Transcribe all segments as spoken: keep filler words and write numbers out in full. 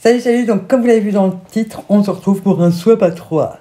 Salut, salut, donc comme vous l'avez vu dans le titre, on se retrouve pour un swap à trois.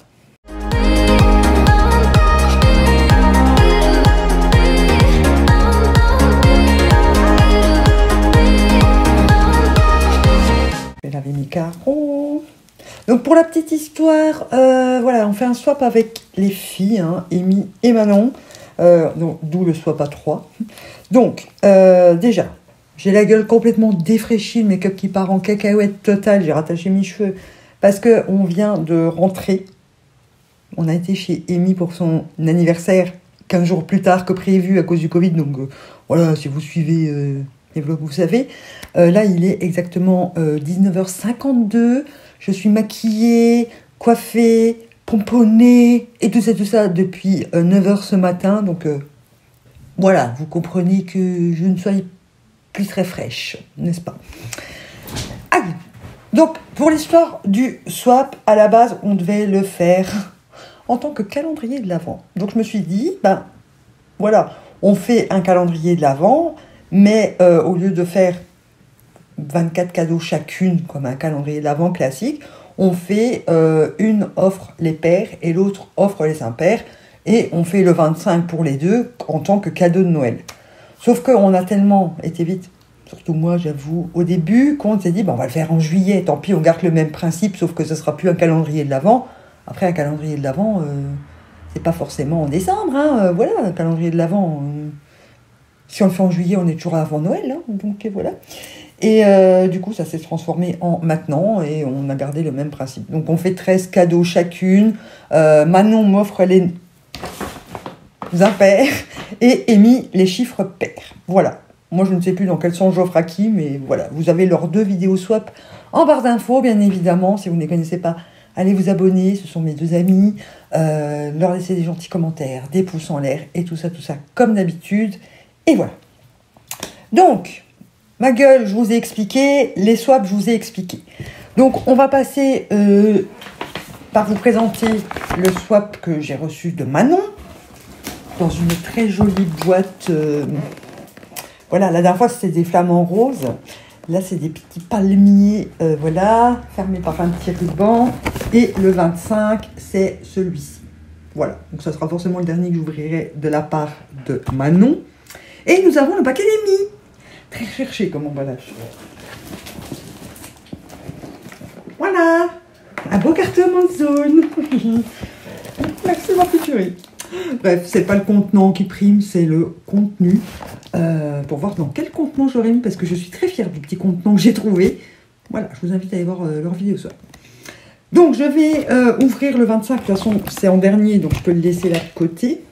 Je vais laver mes carreaux. Donc pour la petite histoire, euh, voilà, on fait un swap avec les filles, hein, Amy et Manon, euh, d'où le swap à trois. Donc, euh, déjà, j'ai la gueule complètement défraîchie, le make-up qui part en cacahuète totale, j'ai rattaché mes cheveux parce qu'on vient de rentrer. On a été chez Amy pour son anniversaire quinze jours plus tard que prévu à cause du Covid, donc euh, voilà, si vous suivez euh, les vlogs, vous savez. Euh, là, il est exactement euh, dix-neuf heures cinquante-deux, je suis maquillée, coiffée, pomponnée, et tout ça, tout ça depuis euh, neuf heures ce matin, donc euh, voilà, vous comprenez que je ne sois plus très fraîche, n'est-ce pas? Allez, donc pour l'histoire du swap, à la base, on devait le faire en tant que calendrier de l'Avent. Donc je me suis dit, ben voilà, on fait un calendrier de l'Avent, mais euh, au lieu de faire vingt-quatre cadeaux chacune, comme un calendrier de l'Avent classique, on fait euh, une offre les pairs et l'autre offre les impairs, et on fait le vingt-cinq pour les deux en tant que cadeau de Noël. Sauf qu'on a tellement été vite, surtout moi j'avoue, au début, qu'on s'est dit, bon, on va le faire en juillet, tant pis, on garde le même principe, sauf que ce ne sera plus un calendrier de l'Avent. Après, un calendrier de l'Avent, euh, c'est pas forcément en décembre, hein, euh, voilà, un calendrier de l'Avent, euh, si on le fait en juillet, on est toujours avant Noël, hein, donc voilà. Et euh, du coup, ça s'est transformé en maintenant, et on a gardé le même principe. Donc on fait treize cadeaux chacune, euh, Manon m'offre les impairs, et Amy les chiffres pairs. Voilà. Moi, je ne sais plus dans quel sens j'offre à qui, mais voilà. Vous avez leurs deux vidéos swap en barre d'infos, bien évidemment. Si vous ne les connaissez pas, allez vous abonner. Ce sont mes deux amis. Euh, leur laisser des gentils commentaires, des pouces en l'air, et tout ça, tout ça, comme d'habitude. Et voilà. Donc, ma gueule, je vous ai expliqué. Les swaps, je vous ai expliqué. Donc, on va passer euh, par vous présenter le swap que j'ai reçu de Manon, dans une très jolie boîte. Euh, voilà, la dernière fois, c'était des flamants roses. Là, c'est des petits palmiers, euh, voilà, fermés par un petit ruban. Et le vingt-cinq, c'est celui-ci. Voilà, donc ça sera forcément le dernier que j'ouvrirai de la part de Manon. Et nous avons le paquet d'Amy. Très cherché comme emballage. Voilà, un beau carton en zone. Merci ma futurie. Bref, c'est pas le contenant qui prime, c'est le contenu. Euh, pour voir dans quel contenant j'aurais mis, parce que je suis très fière du petit contenant que j'ai trouvé. Voilà, je vous invite à aller voir euh, leur vidéo soit. Donc, je vais euh, ouvrir le vingt-cinq. De toute façon, c'est en dernier, donc je peux le laisser là de côté.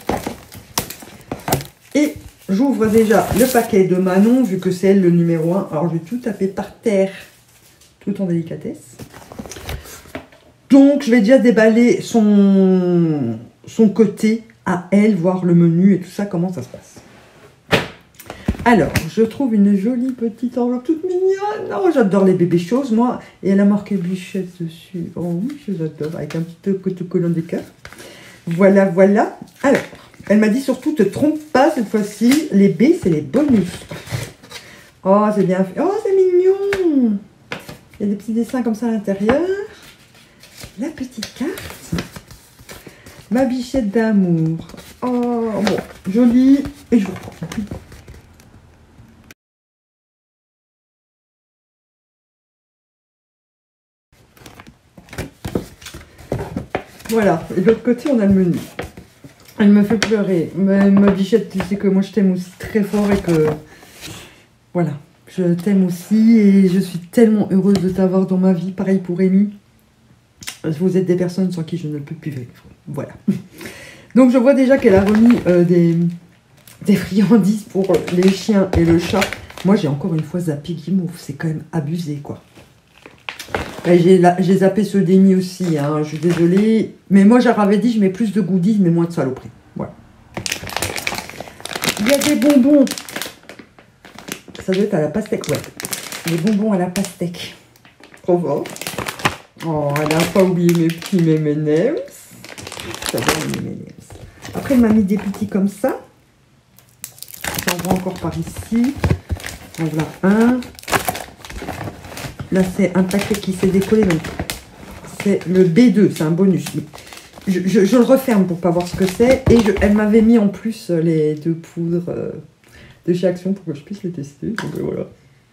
Et j'ouvre déjà le paquet de Manon, vu que c'est elle le numéro un. Alors, je vais tout taper par terre, tout en délicatesse. Donc, je vais déjà déballer son... son côté à elle, voir le menu et tout ça, comment ça se passe. Alors, je trouve une jolie petite enveloppe toute mignonne. Oh, j'adore les bébés choses, moi. Et elle a marqué Bichette dessus. Oh oui, je l'adore, avec un petit autocollant des cœurs. Voilà, voilà. Alors, elle m'a dit surtout, te trompe pas cette fois-ci. Les B, c'est les bonus. Oh, c'est bien fait. Oh, c'est mignon. Il y a des petits dessins comme ça à l'intérieur. La petite carte. Ma bichette d'amour. Oh, bon, jolie. Et je vous reprends. Voilà. Et de l'autre côté, on a le menu. Elle me fait pleurer. Ma, ma bichette, tu sais que moi, je t'aime aussi très fort et que... Voilà. Je t'aime aussi et je suis tellement heureuse de t'avoir dans ma vie. Pareil pour Amy. Vous êtes des personnes sans qui je ne peux plus vivre. Voilà. Donc, je vois déjà qu'elle a remis euh, des, des friandises pour les chiens et le chat. Moi, j'ai encore une fois zappé Guimauve. C'est quand même abusé, quoi. J'ai zappé ceux d'Amy aussi, hein. Je suis désolée. Mais moi, j'avais dit, je mets plus de goodies, mais moins de saloperies. Voilà. Il y a des bonbons. Ça doit être à la pastèque, ouais. Des bonbons à la pastèque. Trop fort. Oh, elle n'a pas oublié mes petits M and M's. J'adore les M and M's. Après, elle m'a mis des petits comme ça. J'en vois encore par ici. En voilà un. Là, c'est un paquet qui s'est décollé. Donc, c'est le B deux, c'est un bonus. Je, je, je le referme pour pas voir ce que c'est. Et je, elle m'avait mis en plus les deux poudres euh, de chez Action pour que je puisse les tester. Donc, euh, voilà.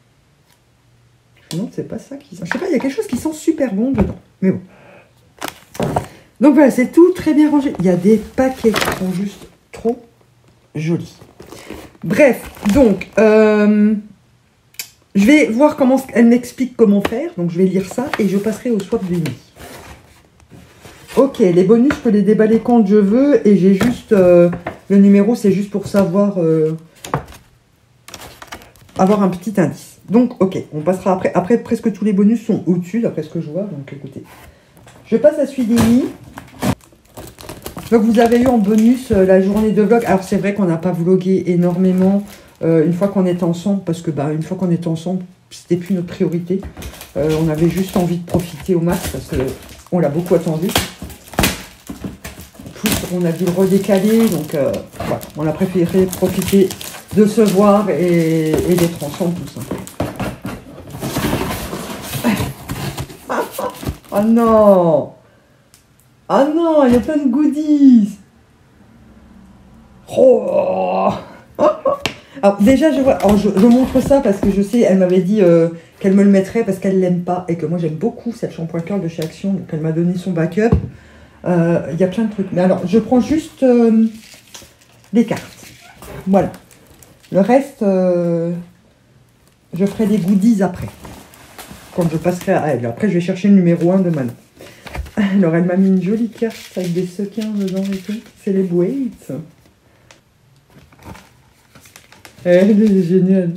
Non, c'est pas ça qui sent. Je sais pas, il y a quelque chose qui sent super bon dedans. Mais bon. Donc voilà, c'est tout très bien rangé. Il y a des paquets qui sont juste trop jolis. Bref, donc, euh, je vais voir comment elle m'explique comment faire. Donc je vais lire ça et je passerai au swap d'Amy. Ok, les bonus, je peux les déballer quand je veux. Et j'ai juste... Euh, le numéro, c'est juste pour savoir... Euh, avoir un petit indice. Donc, ok, on passera après. Après, presque tous les bonus sont au-dessus, d'après ce que je vois. Donc, écoutez. Je passe à celui d'Amy. Donc, vous avez eu en bonus euh, la journée de vlog. Alors, c'est vrai qu'on n'a pas vlogué énormément euh, une fois qu'on était ensemble. Parce que, bah, une fois qu'on était ensemble, c'était plus notre priorité. Euh, on avait juste envie de profiter au max parce qu'on l'a beaucoup attendu. En plus, on a dû le redécaler. Donc, euh, voilà, on a préféré profiter de se voir et, et d'être ensemble tout simplement. Oh non! Ah non, il y a plein de goodies! Oh! Alors déjà, je vois, alors je, je montre ça parce que je sais, elle m'avait dit euh, qu'elle me le mettrait parce qu'elle l'aime pas et que moi j'aime beaucoup cette shampoing curl de chez Action, donc elle m'a donné son backup. Euh, il y a plein de trucs. Mais alors, je prends juste euh, les cartes. Voilà. Le reste, euh, je ferai des goodies après. Quand je passerai à elle. Après, je vais chercher le numéro un de Manon. Alors, elle m'a mis une jolie carte avec des sequins dedans et tout. C'est les Waits. Elle est géniale.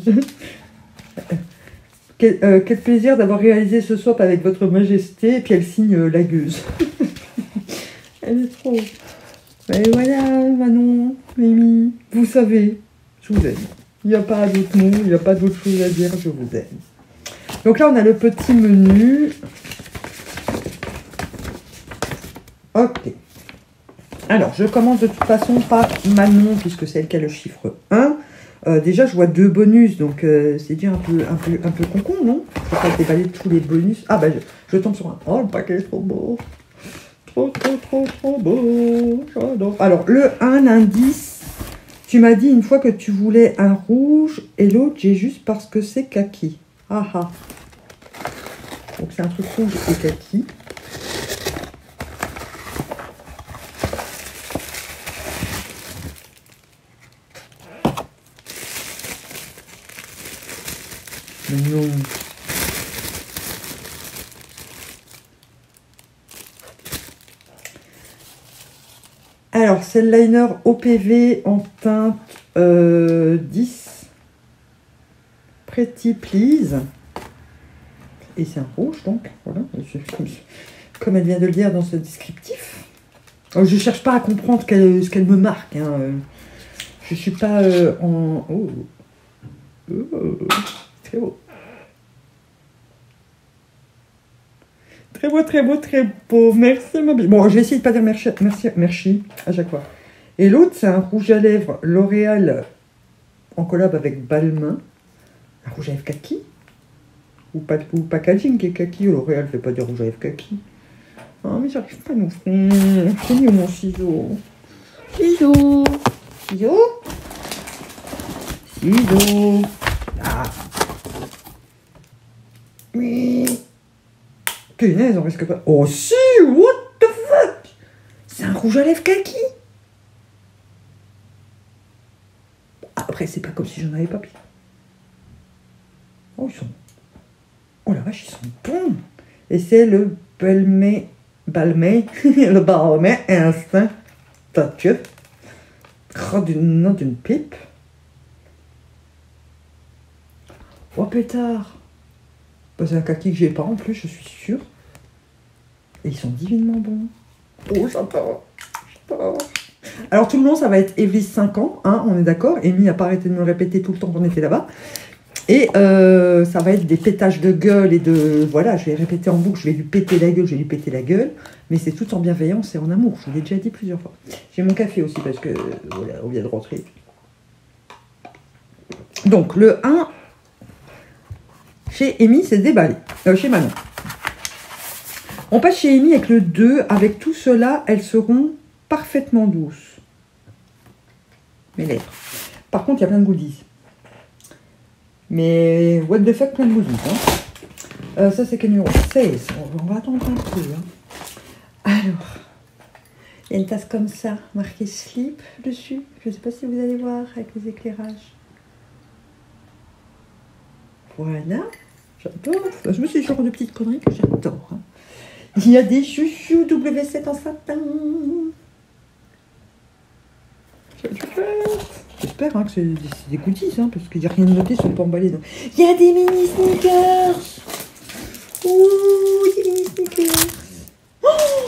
Quel, euh, quel plaisir d'avoir réalisé ce swap avec votre majesté. Et puis, elle signe euh, la gueuse. Elle est trop... Et voilà, Manon, Mimi, vous savez, je vous aime. Il n'y a pas d'autre mot, il n'y a pas d'autre chose à dire, je vous aime. Donc là, on a le petit menu. Ok. Alors, je commence de toute façon par Manon, puisque c'est elle qui a le chiffre un. Euh, déjà, je vois deux bonus, donc euh, c'est déjà un peu, un peu, un peu concon, non? Je ne vais pas déballer tous les bonus. Ah bah, je, je tombe sur un. Oh, le paquet est trop beau. Trop, trop, trop, trop beau. J'adore. Alors, le un, l'indice, tu m'as dit une fois que tu voulais un rouge et l'autre, j'ai juste parce que c'est kaki. Ah ah. Donc, c'est un truc rouge et kaki. Mais non. Alors, c'est le liner O P V en teinte euh, dix. Pretty Please. Et c'est un rouge, donc. Voilà. Comme elle vient de le dire dans ce descriptif. Alors, je ne cherche pas à comprendre qu ce qu'elle me marque. Hein. Je ne suis pas euh, en... Oh. Oh. Très beau. Très beau, très beau, très beau. Merci, ma belle. Bon, je vais essayer de ne pas dire merci, merci, merci à chaque fois. Et l'autre, c'est un rouge à lèvres L'Oréal en collab avec Balmain. Un rouge à lèvres kaki. Ou, pas, ou packaging qui est kaki. L'Oréal ne fait pas du rouge à lèvres kaki. Ah, mais j'arrive pas à nous faire. C'est mieux mon ciseau. Ciseau. Ciseau. Ciseau. Ah. Oui. Punaise, on risque pas. Oh si, what the fuck? C'est un rouge à lèvres kaki. Après, c'est pas comme si j'en avais pas pris. Oh, ils sont... Oh la vache, ils sont bons. Et c'est le Balmain... Balmain... le Balmain Instant Touch. Oh, d'une non, d'une pipe. Oh, pétard. Bah, c'est un kaki que j'ai pas en plus, je suis sûre. Et ils sont divinement bons. Oh, j'adore. J'adore. Alors, tout le long, ça va être Evely's cinq ans, hein, on est d'accord. Amy n'a pas arrêté de me le répéter tout le temps qu'on était là-bas. Et euh, ça va être des pétages de gueule et de... Voilà, je vais répéter en boucle, je vais lui péter la gueule, je vais lui péter la gueule. Mais c'est tout en bienveillance et en amour, je vous l'ai déjà dit plusieurs fois. J'ai mon café aussi parce que, voilà, on vient de rentrer. Donc, le un... Chez Amy, c'est déballé. Euh, chez Manon. On passe chez Amy avec le deux. Avec tout cela, elles seront parfaitement douces. Mes lèvres. Par contre, il y a plein de goodies. Mais what the fuck, plein de goodies. Hein. Euh, ça, c'est quel numéro? seize. On va attendre un peu. Hein. Alors, il y a une tasse comme ça, marquée slip dessus. Je ne sais pas si vous allez voir avec les éclairages. Voilà. J'adore. Je me suis dit genre de petites conneries que j'adore. Hein. Il y a des chouchous W sept en satin. J'espère hein, que c'est des, des goodies, hein, parce qu'il n'y a rien de noté sur le port emballé. Donc. Il y a des mini sneakers. Ouh, des mini sneakers. Oh,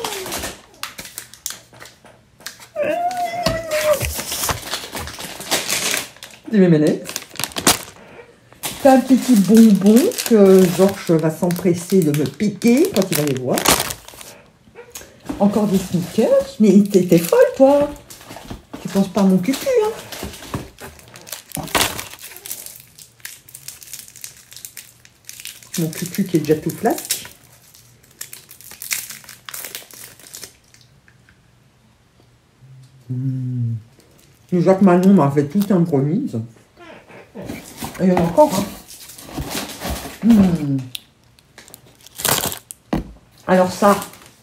des M and M's. C'est un petit bonbon que Georges va s'empresser de me piquer quand il va les voir. Encore des sneakers. Mais t'es folle, toi. Tu penses pas à mon cucu, hein. Mon cucu qui est déjà tout flasque. Mmh. Jacques Manon m'a fait tout un brownies. Et il y en a encore, hein. Mmh. Alors ça,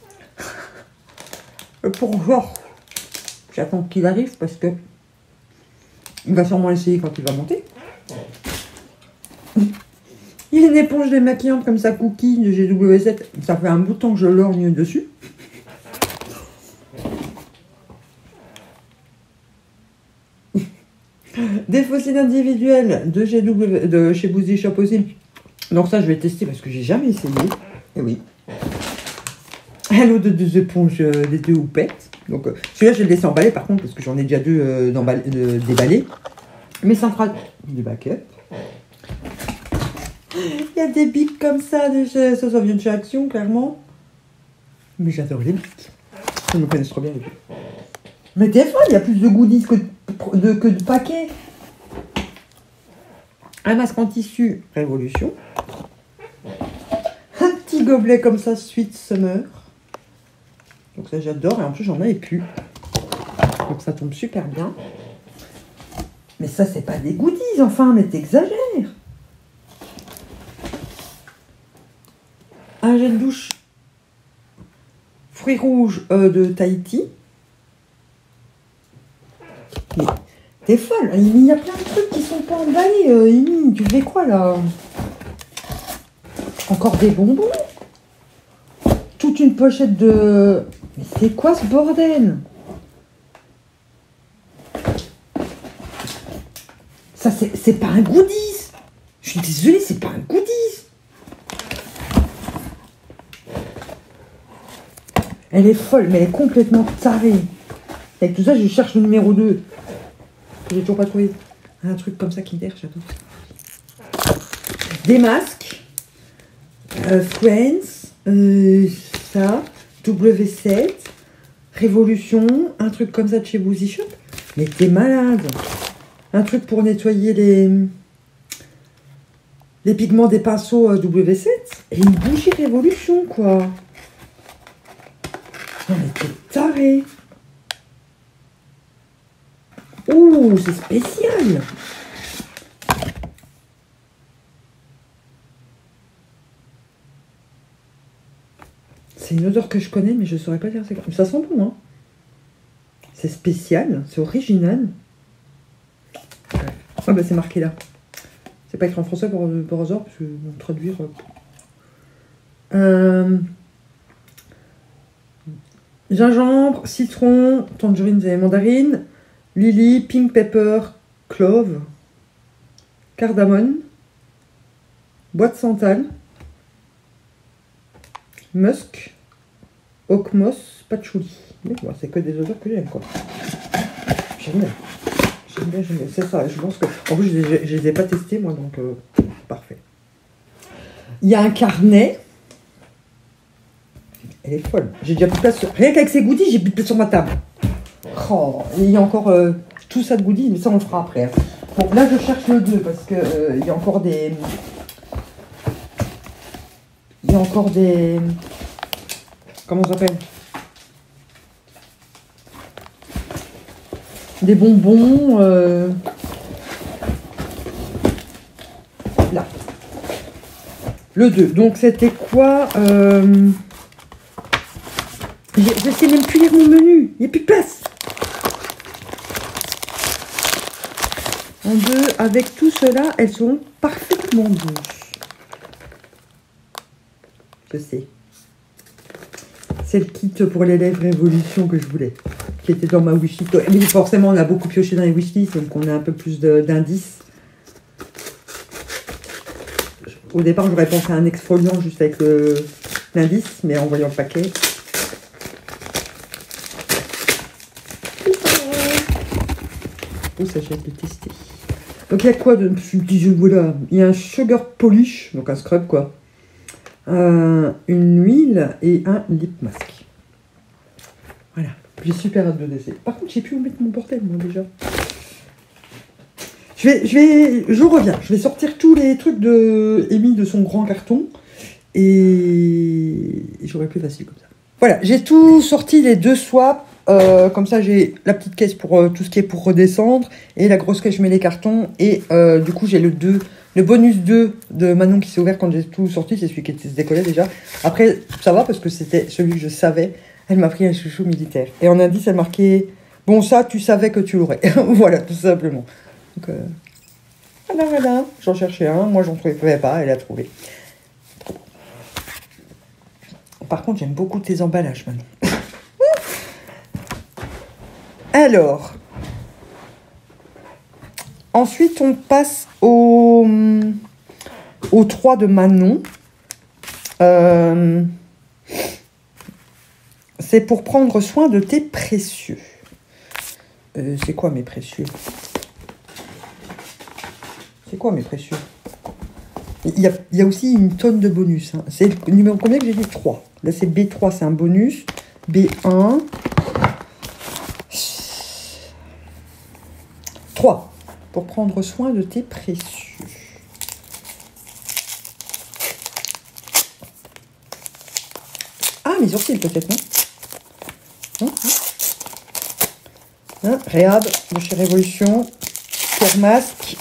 pour Georges, j'attends qu'il arrive parce que il va sûrement l'essayer quand il va monter. Il y a une éponge démaquillante comme ça, cookie de G W sept. Ça fait un bout de temps que je lorgne dessus. Des fossiles individuels de, G W, de chez Boozy Shop aussi. Donc ça, je vais tester parce que j'ai jamais essayé. Et oui. Un lot de deux éponges, euh, des deux houpettes. Donc euh, celui-là, je vais le laisser emballer par contre parce que j'en ai déjà deux euh, euh, déballés. Mais ça fera du backup. Il y a des bics comme ça, de chez, ça, ça vient de chez Action, clairement. Mais j'adore les bics. Ils me connaissent trop bien les bics. Mais des fois, il y a plus de goodies que de, de, que de paquets. Un masque en tissu Révolution. Un petit gobelet comme ça, Sweet Summer. Donc ça, j'adore. Et en plus, j'en avais plus. Donc ça tombe super bien. Mais ça, c'est pas des goodies, enfin, mais t'exagères. Un gel douche fruits rouges euh, de Tahiti. Mais t'es folle, il y a plein de trucs qui sont pas emballés. Euh, Amy, tu fais quoi là? Encore des bonbons? Toute une pochette de... Mais c'est quoi ce bordel? Ça, c'est pas un goodies. Je suis désolée, c'est pas un goodies. Elle est folle, mais elle est complètement tarée. Avec tout ça, je cherche le numéro deux. J'ai toujours pas trouvé. Un truc comme ça qui m'aide, j'adore. Des masques. Euh, Friends. Euh, ça. W sept. Révolution. Un truc comme ça de chez Boozy Shop. Mais t'es malade. Un truc pour nettoyer les... les pigments des pinceaux euh, W sept. Et une bougie Révolution, quoi. Non mais t'es taré. Ouh, c'est spécial. C'est une odeur que je connais, mais je ne saurais pas dire c'est quoi. Ça sent bon, hein. C'est spécial, c'est original. Ah bah c'est marqué là. C'est pas écrit en français pour, pour hasard, parce que bon, traduire... Euh... Gingembre, citron, tangerine et mandarine, lily, pink pepper, clove, cardamone, bois de santal, musk, oak moss, patchouli. Bon, c'est que des odeurs que j'aime, quoi. J'aime bien. J'aime bien, j'aime bien. C'est ça, je pense que... En plus, je ne les, les ai pas testés, moi, donc euh, parfait. Il y a un carnet. Elle est folle. J'ai déjà plus de place sur... Rien qu'avec ces goodies, j'ai plus de place sur ma table. Oh, il y a encore euh, tout ça de goodies, mais ça, on le fera après. Bon, là, je cherche le deux, parce qu'il euh, y a encore des... Il y a encore des... Comment ça s'appelle? Des bonbons. Euh... Là. Le deux. Donc, c'était quoi euh... Je ne sais même plus lire mon menu. Il n'y a plus de place. En deux, avec tout cela, elles sont parfaitement douces. Je sais. C'est le kit pour les lèvres Révolution que je voulais. Qui était dans ma wishlist. Mais forcément, on a beaucoup pioché dans les wishlists, donc on a un peu plus d'indices. Au départ, j'aurais pensé à un exfoliant juste avec l'indice, mais en voyant le paquet. Oh, ça j'ai hâte de tester. Donc il y a quoi de ce petit jeu? Voilà, il y a un sugar polish, donc un scrub quoi. Euh, une huile et un lip mask. Voilà, j'ai super hâte de tester. Par contre, j'ai plus où mettre mon bordel moi déjà. Je vais, je vais, je reviens. Je vais sortir tous les trucs de Amy de son grand carton et j'aurai plus facile comme ça. Voilà, j'ai tout sorti les deux swaps. Euh, comme ça, j'ai la petite caisse pour euh, tout ce qui est pour redescendre et la grosse caisse, je mets les cartons. Et euh, du coup, j'ai le deux, le bonus deux de Manon qui s'est ouvert quand j'ai tout sorti. C'est celui qui se décollait déjà. Après, ça va parce que c'était celui que je savais. Elle m'a pris un chouchou militaire. Et en indice, elle marquait « Bon, ça, tu savais que tu l'aurais. » Voilà, tout simplement. Donc, euh, voilà, voilà. J'en cherchais un. Moi, j'en trouvais pas. Elle a trouvé. Par contre, j'aime beaucoup tes emballages, Manon. Alors, ensuite, on passe au, au trois de Manon. Euh, c'est pour prendre soin de tes précieux. Euh, c'est quoi mes précieux? C'est quoi mes précieux? Il y a, il y a aussi une tonne de bonus. Hein. C'est le numéro combien que j'ai dit? trois. Là, c'est B trois, c'est un bonus. B un. trois. Pour prendre soin de tes précieux. Ah, mes sourcils peut-être, non? Non, hein, Réhab de chez Révolution. Care Mask.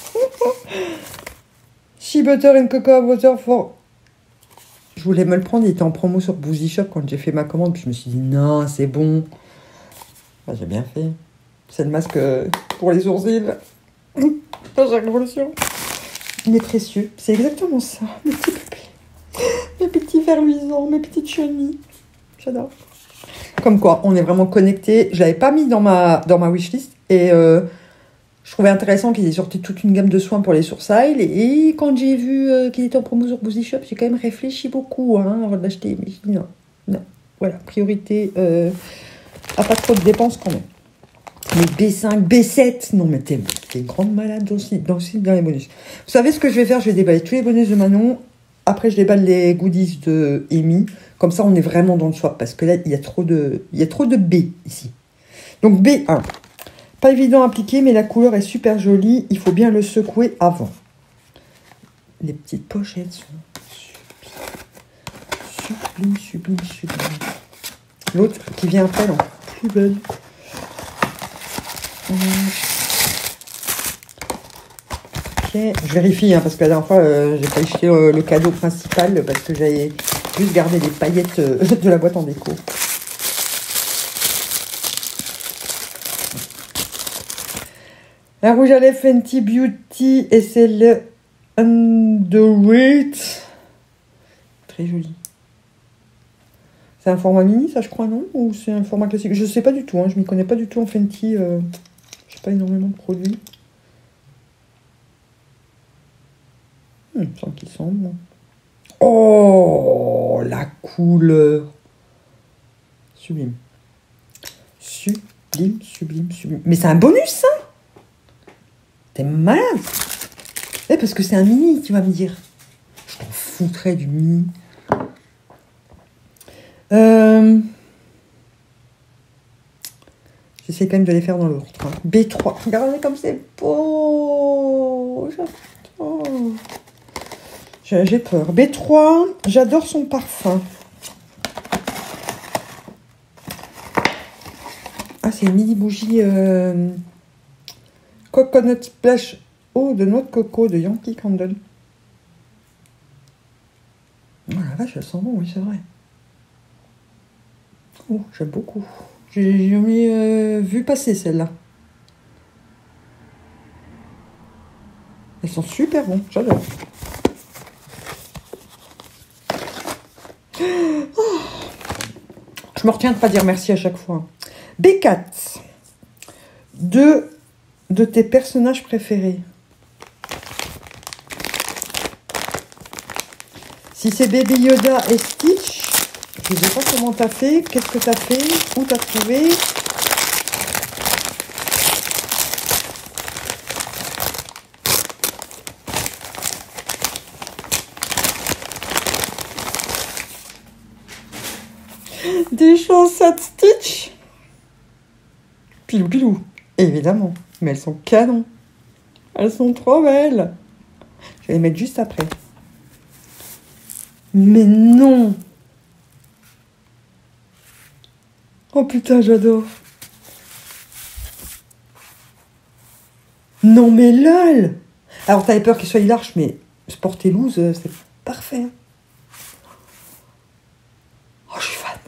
Shea Butter and Cocoa Butter for... Je voulais me le prendre, il était en promo sur Boozy Shop quand j'ai fait ma commande. Puis je me suis dit, non, c'est bon. Bah, j'ai bien fait. C'est le masque pour les sourcils. Dans la Révolution. Il est précieux. C'est exactement ça. Mes petits pupilles. Mes petits vers luisants, mes petites chenilles. J'adore. Comme quoi, on est vraiment connectés. Je l'avais pas mis dans ma, dans ma wishlist. Et euh, je trouvais intéressant qu'ils aient sorti toute une gamme de soins pour les sourcils. Et quand j'ai vu euh, qu'il était en promo sur Boozy Shop, j'ai quand même réfléchi beaucoup hein, avant d'acheter. Mais je dis non, non. Voilà, priorité euh, à pas trop de dépenses quand même. Mais B cinq, B sept, non mais t'es une grande malade aussi, dans, aussi dans les bonus. Vous savez ce que je vais faire? Je vais déballer tous les bonus de Manon. Après, je déballe les goodies de Amy. Comme ça, on est vraiment dans le swap. Parce que là, il y a trop de, il y a trop de B ici. Donc B un. Pas évident à appliquer, mais la couleur est super jolie. Il faut bien le secouer avant. Les petites pochettes sont sublimes, sublimes, sublimes. L'autre qui vient après, là, plus belle. Ok, je vérifie hein, parce que la dernière fois euh, j'ai failli jeter euh, le cadeau principal parce que j'avais juste gardé les paillettes euh, de la boîte en déco. Un rouge à lèvres Fenty Beauty et c'est le Underweight. Très joli. C'est un format mini ça je crois non? Ou c'est un format classique? Je sais pas du tout, hein, je m'y connais pas du tout en Fenty. Euh... J'ai pas énormément de produits. Hmm, sans qu'il semble. Oh, la couleur. Sublime. Sublime, sublime, sublime. Mais c'est un bonus, ça? T'es malade. Eh, parce que c'est un mini, tu vas me dire. Je t'en foutrais du mini. Euh... J'essaie quand même de les faire dans l'ordre. B trois. Regardez comme c'est beau. J'adore. J'ai peur. B trois, j'adore son parfum. Ah, c'est une mini bougie euh, Coconut Splash Eau de noix de coco de Yankee Candle. Oh la vache, elle sent bon, oui, c'est vrai. Oh, j'aime beaucoup. J'ai jamais euh, vu passer celle-là. Elles sont super bons, j'adore. Oh, je me retiens de pas dire merci à chaque fois. B quatre. Deux de tes personnages préférés. Si c'est Baby Yoda et Stitch, je ne sais pas comment t'as fait, qu'est-ce que t'as fait, où t'as trouvé. Des chansons de Stitch. Pilou pilou, évidemment. Mais elles sont canon. Elles sont trop belles. Je vais les mettre juste après. Mais non. Oh putain, j'adore. Non mais lol. Alors t'avais peur qu'il soit large, mais Sporté Loose, c'est parfait. Oh, je suis fan.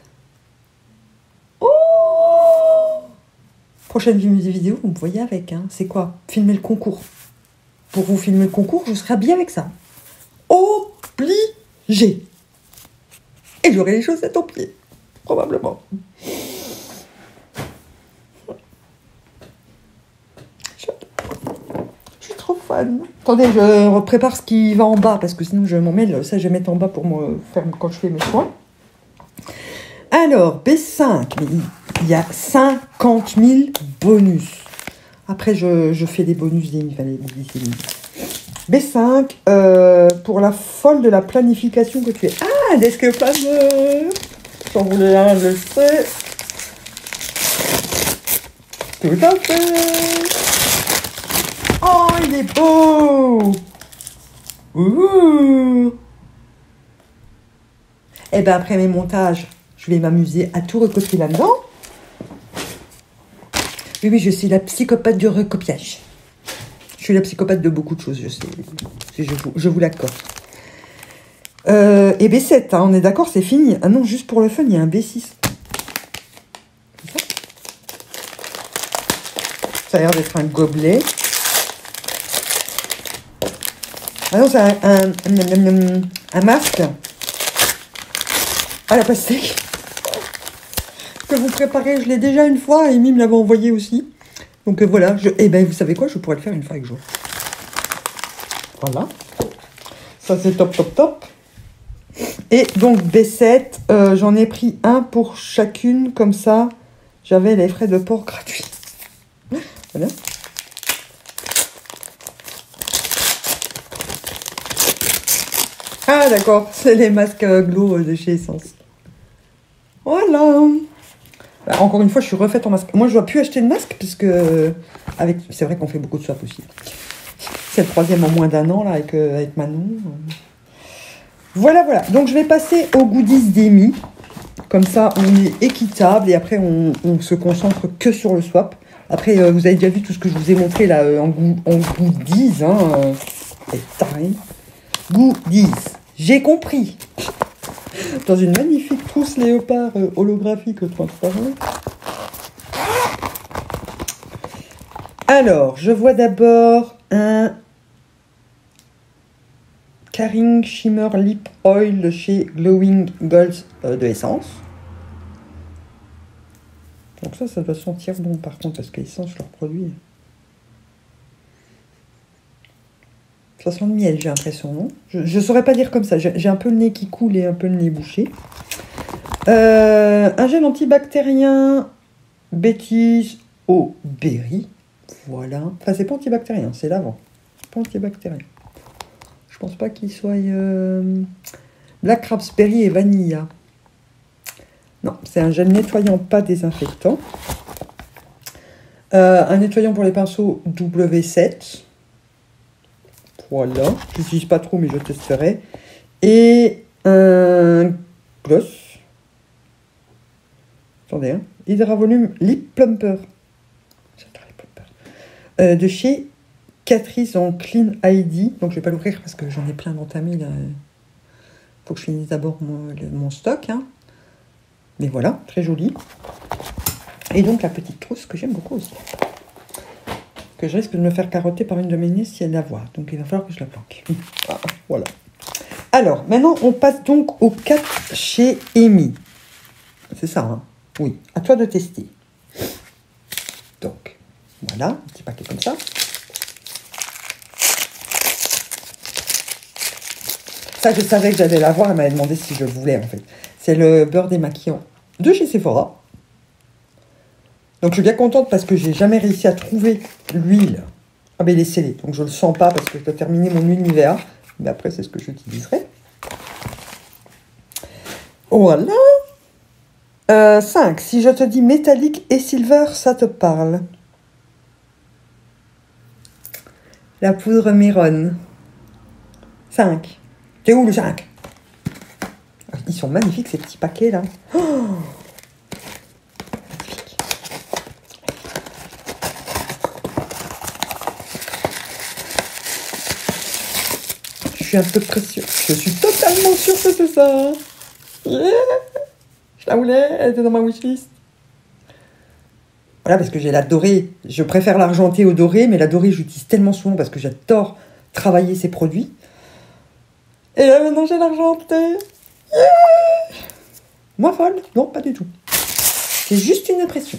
Oh. Prochaine vidéo, vous me voyez avec. Hein. C'est quoi? Filmer le concours. Pour vous filmer le concours, je serai bien avec ça. Obligé. Et j'aurai les chaussettes aux pieds. Probablement. Je suis trop fan. Attendez, je prépare ce qui va en bas, parce que sinon je m'en mêle. Ça, je vais mettre en bas pour me faire quand je fais mes soins. Alors, B cinq, mais il y a cinquante mille bonus. Après, je, je fais des bonus des fallait B cinq, euh, pour la folle de la planification que tu es. Ah, desk planner. J'en voulais un, je le sais. Tout à fait. Oh, il est beau. Ouh. Et ben après mes montages, je vais m'amuser à tout recopier là-dedans. Oui, oui, je suis la psychopathe du recopiage. Je suis la psychopathe de beaucoup de choses, je sais. Je vous, je vous l'accorde. Euh, et B sept, hein, on est d'accord, c'est fini. Ah non, juste pour le fun, il y a un B six. Ça a l'air d'être un gobelet. Ah non, c'est un, un, un, un masque à la pastèque que vous préparez. Je l'ai déjà une fois, Amy me l'avait envoyé aussi. Donc euh, voilà, je, et ben vous savez quoi, je pourrais le faire une fois avec jour. Voilà. Ça c'est top, top, top. Et donc B sept, euh, j'en ai pris un pour chacune, comme ça, j'avais les frais de port gratuits. Voilà. Ah d'accord, c'est les masques euh, glow de chez Essence. Voilà. Bah, encore une fois, je suis refaite en masque. Moi, je ne dois plus acheter de masque, puisque avec... c'est vrai qu'on fait beaucoup de swap aussi. C'est le troisième en moins d'un an, là, avec, euh, avec Manon. Voilà, voilà. Donc, je vais passer aux goodies d'Amy. Comme ça, on est équitable, et après, on, on se concentre que sur le swap. Après, euh, vous avez déjà vu tout ce que je vous ai montré, là, euh, en, go en goodies. Hein, euh, c'est taré. Goodies. J'ai compris. Dans une magnifique trousse léopard euh, holographique transparente. Alors, je vois d'abord un Caring Shimmer Lip Oil de chez Glowing Gold euh, de Essence. Donc ça, ça doit sentir bon par contre, parce qu'Essence leur produit. Ça sent le miel, j'ai l'impression, non? Je ne saurais pas dire comme ça. J'ai un peu le nez qui coule et un peu le nez bouché. Euh, un gel antibactérien Betty's au berry. Voilà. Enfin, c'est pas antibactérien, c'est l'avant. C'est pas antibactérien. Je pense pas qu'il soit euh, Black Raspberry et Vanilla. Non, c'est un gel nettoyant, pas désinfectant. Euh, un nettoyant pour les pinceaux W sept. Voilà. Je n'utilise pas trop, mais je testerai. Et un gloss. Attendez, hein. Hydra Volume Lip Plumper. J'adore les plumpers. Euh, de chez Catrice en Clean I D. Donc, je ne vais pas l'ouvrir parce que j'en ai plein d'entamés. Il faut que je finisse d'abord mon, mon stock. Hein. Mais voilà, très joli. Et donc, la petite trousse que j'aime beaucoup aussi. Que je risque de me faire carotter par une de mes nièces si elle la voit. Donc, il va falloir que je la planque. Ah, voilà. Alors, maintenant, on passe donc au quatre chez Amy. C'est ça, hein? Oui, à toi de tester. Donc, voilà, un petit paquet comme ça. Ça, je savais que j'allais l'avoir. Elle m'avait demandé si je le voulais, en fait. C'est le beurre démaquillant de chez Sephora. Donc, je suis bien contente parce que j'ai jamais réussi à trouver l'huile. Ah, ben, il est scellé. Donc, je ne le sens pas parce que je dois terminer mon huile Nivea. Mais après, c'est ce que j'utiliserai. Voilà. Euh, cinq. Si je te dis métallique et silver, ça te parle. La poudre Miron. cinq. T'es où le cinq? Ils sont magnifiques ces petits paquets là. Oh, magnifique. Je suis un peu précieuse. Je suis totalement sûre que c'est ça. Yeah, je la voulais, elle était dans ma wishlist. Voilà, parce que j'ai la dorée. Je préfère l'argenté au doré, mais la dorée, j'utilise tellement souvent parce que j'adore travailler ces produits. Et là, maintenant, j'ai l'argenté. Yeah, moi folle? Non, pas du tout. C'est juste une impression.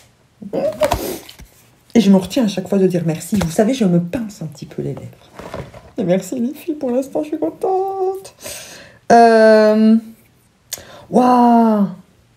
Et je me retiens à chaque fois de dire merci. Vous savez, je me pince un petit peu les lèvres. Et merci les filles, pour l'instant, je suis contente. Euh... Waouh!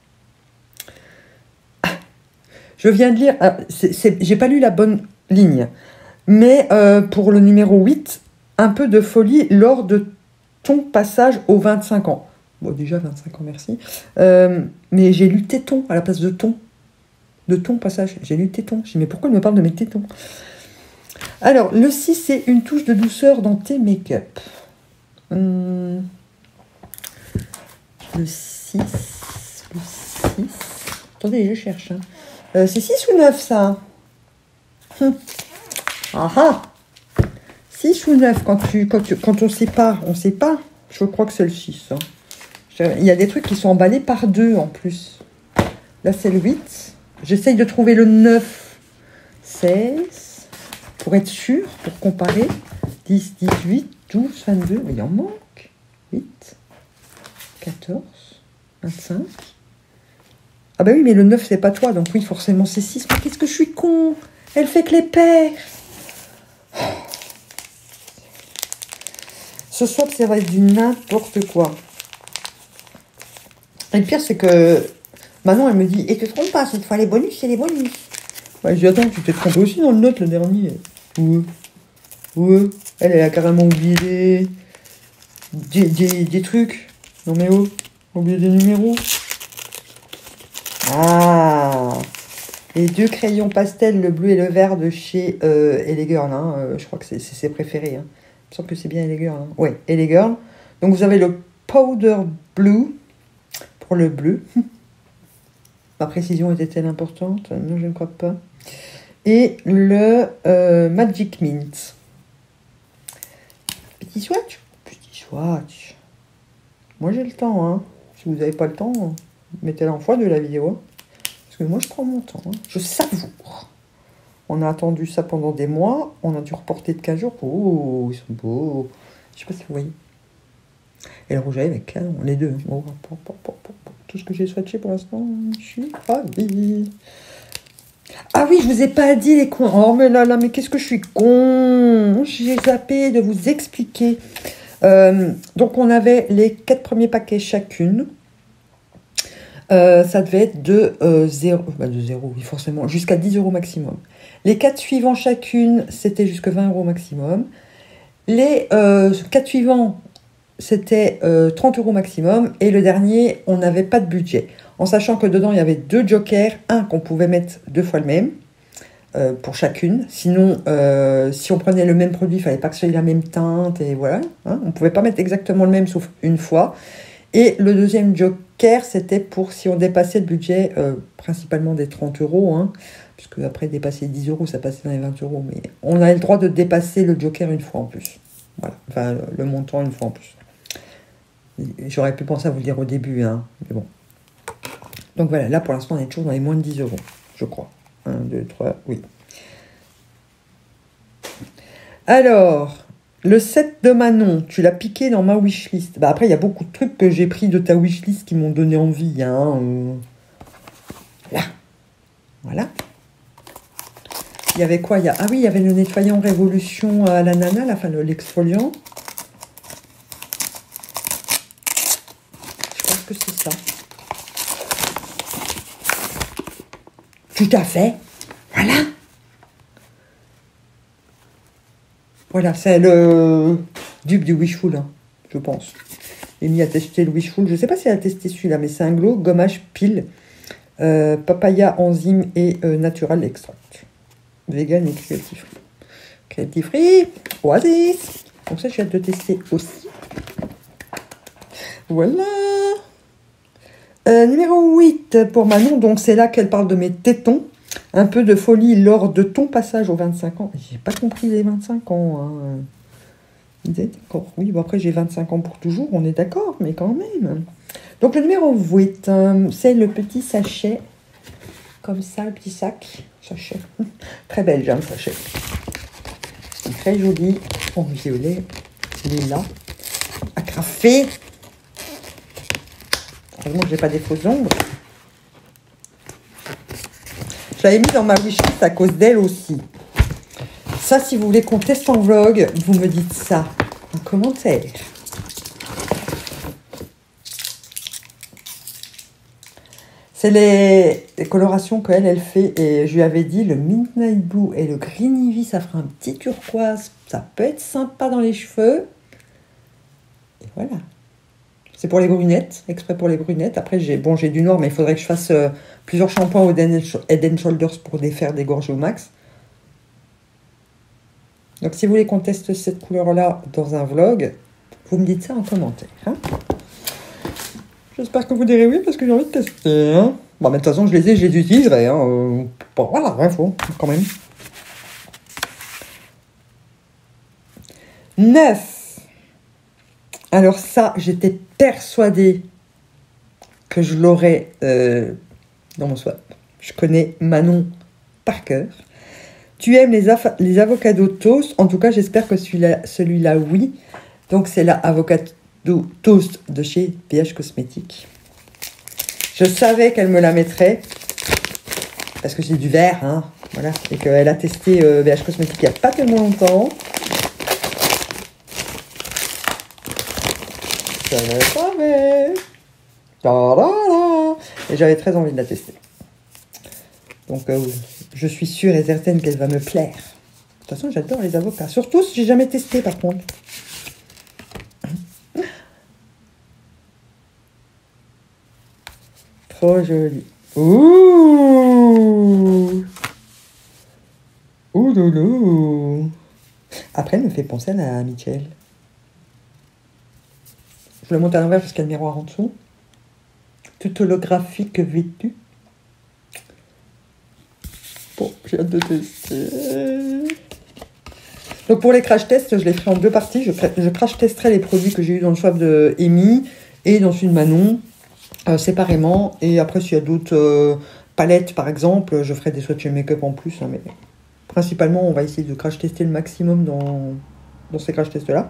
Je viens de lire, ah, j'ai pas lu la bonne ligne, mais euh, pour le numéro huit, un peu de folie lors de ton passage aux vingt-cinq ans. Bon, déjà vingt-cinq ans, merci. Euh, mais j'ai lu téton à la place de ton. De ton passage. J'ai lu téton. J'ai dit, mais pourquoi il me parle de mes tétons? Alors, le six, c'est une touche de douceur dans tes make-up. Hum, le six. Le six. Attendez, je cherche. Hein. Euh, c'est six ou neuf, ça? hum. Ah ah! six ou neuf, quand, tu, quand, tu, quand on sépare, on sait pas. Je crois que c'est le six. Hein. Il y a des trucs qui sont emballés par deux en plus. Là, c'est le huit. J'essaye de trouver le neuf, seize, pour être sûr, pour comparer. dix, dix-huit, douze, vingt-deux. Mais il en manque. huit, quatorze, vingt-cinq. Ah bah oui, mais le neuf, c'est pas toi. Donc oui, forcément, c'est six. Mais qu'est-ce que je suis con! Elle fait que les paires. Ce soir, ça va être du n'importe quoi. Et le pire, c'est que Manon, elle me dit, et te trompe pas, cette fois, les bonus, c'est les bonus. Ouais, je dis, attends, tu t'es trompé aussi dans le note, le dernier. Ouais. Ouais. Elle, elle a carrément oublié des, des, des, des trucs. Non mais oh, oublié des numéros. Ah, les deux crayons pastel, le bleu et le vert de chez euh, L A Girl. Hein. Euh, je crois que c'est ses préférés. Hein. Il me semble que c'est bien L A Girl. Hein. Oui, L A Girl. Donc vous avez le Powder Blue pour le bleu. Ma précision était-elle importante? Non, je ne crois pas. Et le euh, Magic Mint. Petit swatch? Petit swatch. Moi, j'ai le temps. Hein. Si vous n'avez pas le temps, mettez-la en fois de la vidéo. Parce que moi, je prends mon temps. Hein. Je savoure. On a attendu ça pendant des mois. On a dû reporter de quinze jours. Oh, ils sont beaux. Je ne sais pas si vous voyez. Et le rouge à lèvres avec canon, les deux. Oh, tout ce que j'ai swatché pour l'instant, je suis ravie. Ah oui, je vous ai pas dit les cons. Oh mais là là, mais qu'est-ce que je suis con. J'ai zappé de vous expliquer. Euh, donc on avait les quatre premiers paquets chacune. Euh, ça devait être de euh, zéro, bah de zéro, oui forcément, jusqu'à dix euros maximum. Les quatre suivants chacune, c'était jusqu'à vingt euros maximum. Les euh, quatre suivants, c'était euh, trente euros maximum. Et le dernier, on n'avait pas de budget. En sachant que dedans, il y avait deux jokers. Un qu'on pouvait mettre deux fois le même. euh, pour chacune. Sinon, euh, si on prenait le même produit, il fallait pas que ce soit la même teinte, et voilà. Hein, on pouvait pas mettre exactement le même, sauf une fois. Et le deuxième joker, c'était pour si on dépassait le budget, euh, principalement des trente euros, hein, puisque après dépasser dix euros, ça passait dans les vingt euros, mais on a le droit de dépasser le joker une fois en plus. Voilà, enfin le, le montant une fois en plus. J'aurais pu penser à vous le dire au début, hein, mais bon. Donc voilà, là pour l'instant on est toujours dans les moins de dix euros, je crois. un, deux, trois, oui. Alors, le set de Manon, tu l'as piqué dans ma wishlist. Bah après, il y a beaucoup de trucs que j'ai pris de ta wishlist qui m'ont donné envie. Hein. Euh... Là. Voilà. Il y avait quoi il y a... Ah oui, il y avait le nettoyant Révolution à l'ananas, là, enfin l'exfoliant. Je pense que c'est ça. Tout à fait. Voilà. Voilà, c'est le dupe du Wishful, hein, je pense. Amy a testé le Wishful. Je ne sais pas si elle a testé celui-là, mais c'est un glow gommage pile. Euh, papaya, enzyme et euh, natural extract. Vegan et cruelty free. Cruelty free, Oasis. Donc ça, j'ai hâte de tester aussi. Voilà. Euh, numéro huit pour Manon. Donc c'est là qu'elle parle de mes tétons. Un peu de folie lors de ton passage aux vingt-cinq ans. J'ai pas compris les vingt-cinq ans. Hein. D'accord. Oui, bon après j'ai vingt-cinq ans pour toujours, on est d'accord, mais quand même. Donc le numéro huit, euh, c'est le petit sachet. Comme ça, le petit sac. Sachet. Très belge, hein, le sachet. Très joli. En violet. Lilas. Agrafé. Heureusement que j'ai pas des fausses ombres. Je l'avais mis dans ma wishlist à cause d'elle aussi. Ça, si vous voulez qu'on teste en vlog, vous me dites ça en commentaire. C'est les, les colorations qu'elle, elle fait. Et je lui avais dit, le Midnight Blue et le Green Ivy, ça fera un petit turquoise. Ça peut être sympa dans les cheveux. Et voilà. C'est pour les brunettes, exprès pour les brunettes. Après, j'ai bon, j'ai du noir, mais il faudrait que je fasse euh, plusieurs shampoings au Head and Shoulders pour défaire des gorges au max. Donc, si vous voulez qu'on teste cette couleur-là dans un vlog, vous me dites ça en commentaire. Hein. J'espère que vous direz oui, parce que j'ai envie de tester. Hein. Bon, mais de toute façon, je les ai, je les utiliserai. Hein. Euh, bon, voilà, il faut, quand même. neuf. Alors ça, j'étais persuadée que je l'aurais euh, dans mon swap. Je connais Manon par cœur. Tu aimes les, les avocados toast. En tout cas, j'espère que celui-là, celui-là, oui. Donc, c'est la avocado toast de chez V H Cosmétiques. Je savais qu'elle me la mettrait. Parce que c'est du vert, hein. Voilà. Et qu'elle a testé euh, V H Cosmétiques il n'y a pas tellement longtemps. Je savais. Et j'avais très envie de la tester. Donc, euh, je suis sûre et certaine qu'elle va me plaire. De toute façon, j'adore les avocats. Surtout si j'ai jamais testé, par contre. Trop joli. Ouh Ouh loulou. Après, elle me fait penser à la Michel. Je le monte à l'envers parce qu'il y a le miroir en dessous. Tout holographique vêtu. Bon, j'ai hâte de tester. Donc pour les crash tests, je les ferai en deux parties. Je, je crash testerai les produits que j'ai eu dans le swap de Amy et dans celui de Manon, euh, séparément. Et après, s'il y a d'autres euh, palettes, par exemple, je ferai des swatchs make-up en plus. Hein, mais principalement, on va essayer de crash tester le maximum dans, dans ces crash tests-là.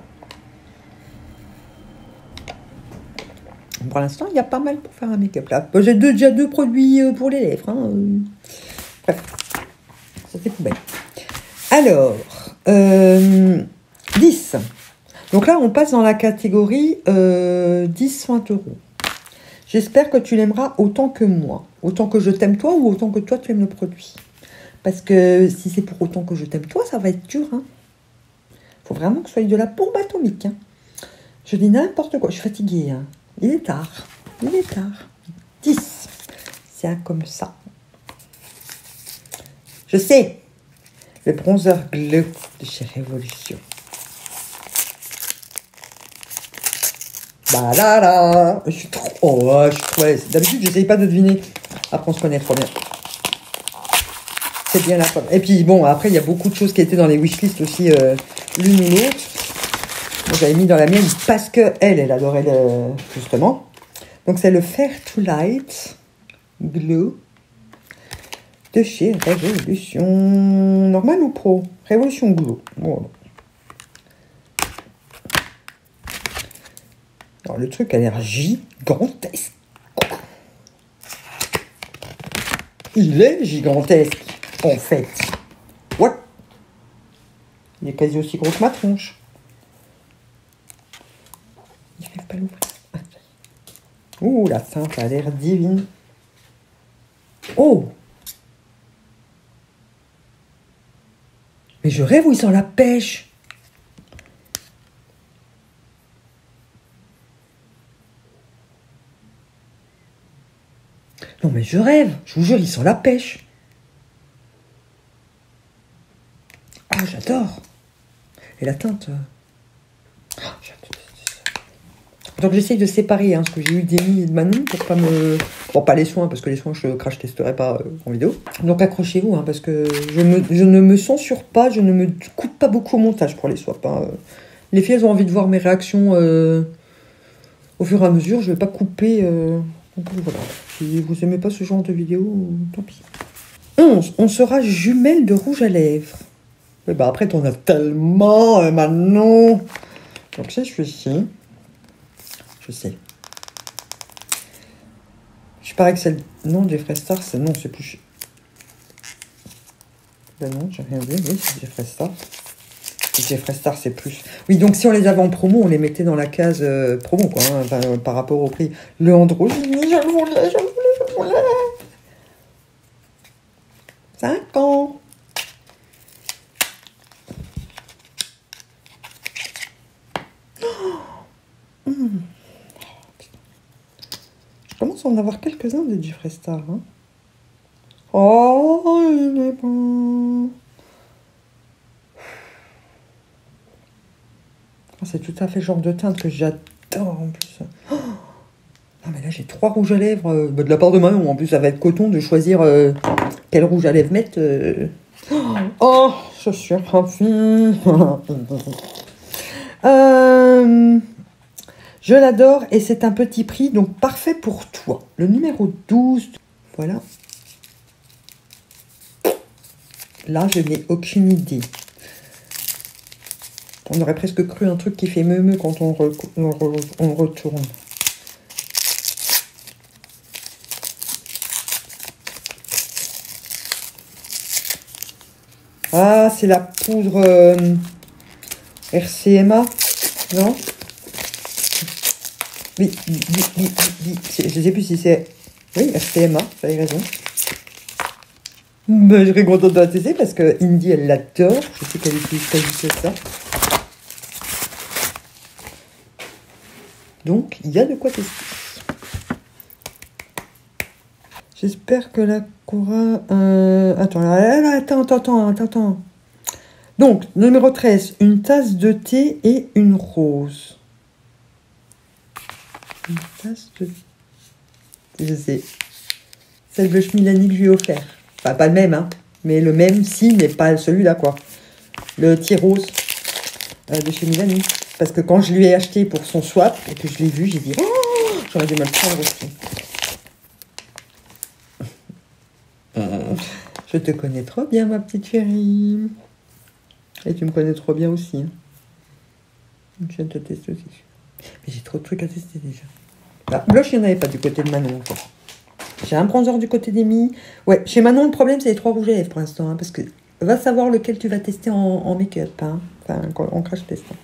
Pour l'instant, il y a pas mal pour faire un make-up là. J'ai deux, déjà deux produits pour les lèvres. Hein. Bref, ça c'est poubelle. Alors, euh, dix. Donc là, on passe dans la catégorie euh, dix à vingt euros. J'espère que tu l'aimeras autant que moi. Autant que je t'aime toi ou autant que toi tu aimes le produit. Parce que si c'est pour autant que je t'aime toi, ça va être dur. Il hein. faut vraiment que ce soit de la bombe atomique. Hein. Je dis n'importe quoi. Je suis fatiguée. Hein. Il est tard. Il est tard. dix. C'est un comme ça. Je sais. Le bronzer Glow de chez Révolution. Bah là là, je suis trop... Oh, ouais, je suis trop à l'aise. D'habitude, j'essaye pas de deviner. Après, on se connaît trop bien. C'est bien la pomme. Et puis, bon, après, il y a beaucoup de choses qui étaient dans les wishlists aussi, euh, l'une ou l'autre. Moi, j'avais mis dans la mienne parce que elle, elle adorait le... justement. Donc, c'est le Fair to Light Glow de chez Révolution. Normal ou pro? Révolution Glow. Bon. Alors, le truc a l'air gigantesque. Il est gigantesque, en fait. What? Il est quasi aussi gros que ma tronche. Il n'arrive pas à l'ouvrir. Ouh, la teinte a l'air divine. Oh! Mais je rêve où il sent la pêche. Non mais je rêve, je vous jure, il sent la pêche. Ah, j'adore. Et la teinte. Oh, donc j'essaye de séparer hein, ce que j'ai eu d'Amy et de Manon pour pas me... Bon, pas les soins, parce que les soins, je crache testerai pas euh, en vidéo. Donc accrochez-vous, hein, parce que je, me, je ne me censure pas, je ne me coupe pas beaucoup au montage pour les swaps. Hein. Les filles, elles ont envie de voir mes réactions euh, au fur et à mesure. Je vais pas couper... Euh... Donc, voilà. Si vous aimez pas ce genre de vidéo, tant pis. onze. On sera jumelles de rouge à lèvres. Et bah après, t'en as tellement, euh, Manon. Donc c'est celui-ci. Je sais. Je parie que c'est le nom de Jeffree Star. C'est non, c'est plus... Ben non, j'ai rien dit. Oui, c'est Jeffree Star. Jeffree Star, c'est plus... Oui, donc si on les avait en promo, on les mettait dans la case euh, promo, quoi. Hein, enfin, euh, par rapport au prix. Le androgynie, je le voulais, je le voulais, je le voulais. cinq ans. Oh, mmh. Je commence à en avoir quelques-uns des Jeffree Star. Hein. Oh, il est bon. C'est tout à fait le genre de teinte que j'adore en plus. Oh non mais là j'ai trois rouges à lèvres euh, bah, de la part de Manon. En plus ça va être coton de choisir euh, quel rouge à lèvres mettre. Euh... Oh, je suis ravie. euh, je l'adore et c'est un petit prix donc parfait pour toi. Le numéro douze. Voilà. Là je n'ai aucune idée. On aurait presque cru un truc qui fait meu-meu quand on, re, on, re, on retourne. Ah, c'est la poudre euh, R C M A, non? Oui, oui, oui, oui, oui. Je ne sais plus si c'est... Oui, R C M A, j'avais raison. Mais je serais contente de la tester parce que Indy, elle l'adore. Je sais qu'elle utilise quasi que ça. Donc, il y a de quoi tester. J'espère que la Cora... Euh... Attends, là, là, attends, attends, attends, attends. Donc, numéro treize, une tasse de thé et une rose. Une tasse de... Je sais. C'est le blush Milani que je lui ai offert. Enfin, pas le même, hein. Mais le même, si, mais pas celui-là, quoi. Le thé rose euh, de chez Milani. Parce que quand je lui ai acheté pour son swap, et que je l'ai vu, j'ai dit « Oh, j'aurais dû me le prendre aussi. » Je te connais trop bien, ma petite chérie. Et tu me connais trop bien aussi. Hein. Je viens de te tester aussi. Mais j'ai trop de trucs à tester déjà. Ah, blush, il n'y en avait pas du côté de Manon encore. J'ai un bronzer du côté d'Amy. Ouais, chez Manon, le problème, c'est les trois rouges à lèvres pour l'instant. Hein, parce que va savoir lequel tu vas tester en, en make-up. Hein, enfin, en crash test. Hein.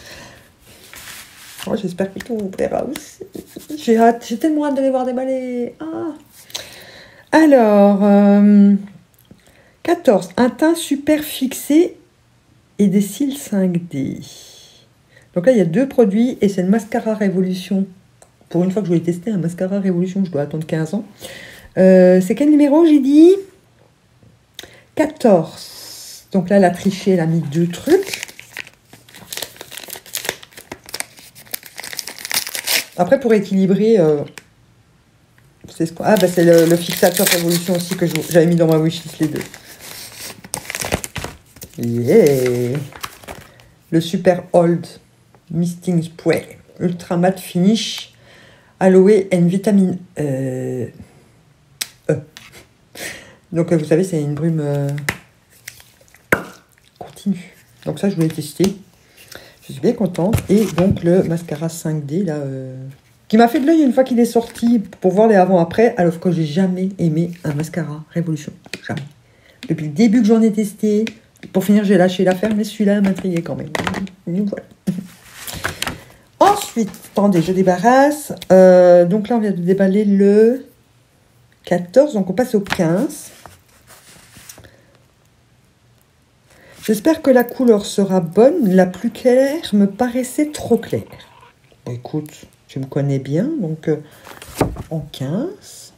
Oh, j'espère que tout vous plaira aussi. J'ai hâte, j'ai tellement hâte de les voir déballer. Ah. Alors, euh, quatorze. Un teint super fixé et des cils cinq D. Donc là, il y a deux produits et c'est le mascara Révolution. Pour une fois que je voulais tester un mascara Révolution, je dois attendre quinze ans. Euh, c'est quel numéro, j'ai dit? quatorze. Donc là, elle a triché, elle a mis deux trucs. Après, pour équilibrer... Euh, c'est ce ah, bah c'est le, le fixateur Révolution aussi que j'avais mis dans ma wishlist, les deux. Yeah. Le Super Old Misting Spray. Ultra Matte Finish. Aloe and Vitamine euh, E. Donc, vous savez, c'est une brume euh, continue. Donc ça, je voulais tester. Je suis bien contente. Et donc, le mascara cinq D, là... Euh, qui m'a fait de l'œil une fois qu'il est sorti pour voir les avant-après, alors que j'ai jamais aimé un mascara Révolution. Jamais. Depuis le début que j'en ai testé, pour finir, j'ai lâché l'affaire, mais celui-là m'intriguait quand même. Donc, voilà. Ensuite, attendez, je débarrasse. Euh, donc là, on vient de déballer le quatorze, donc on passe au quinze. J'espère que la couleur sera bonne. La plus claire me paraissait trop claire. Bon, écoute... Tu me connais bien, donc euh, en quinze.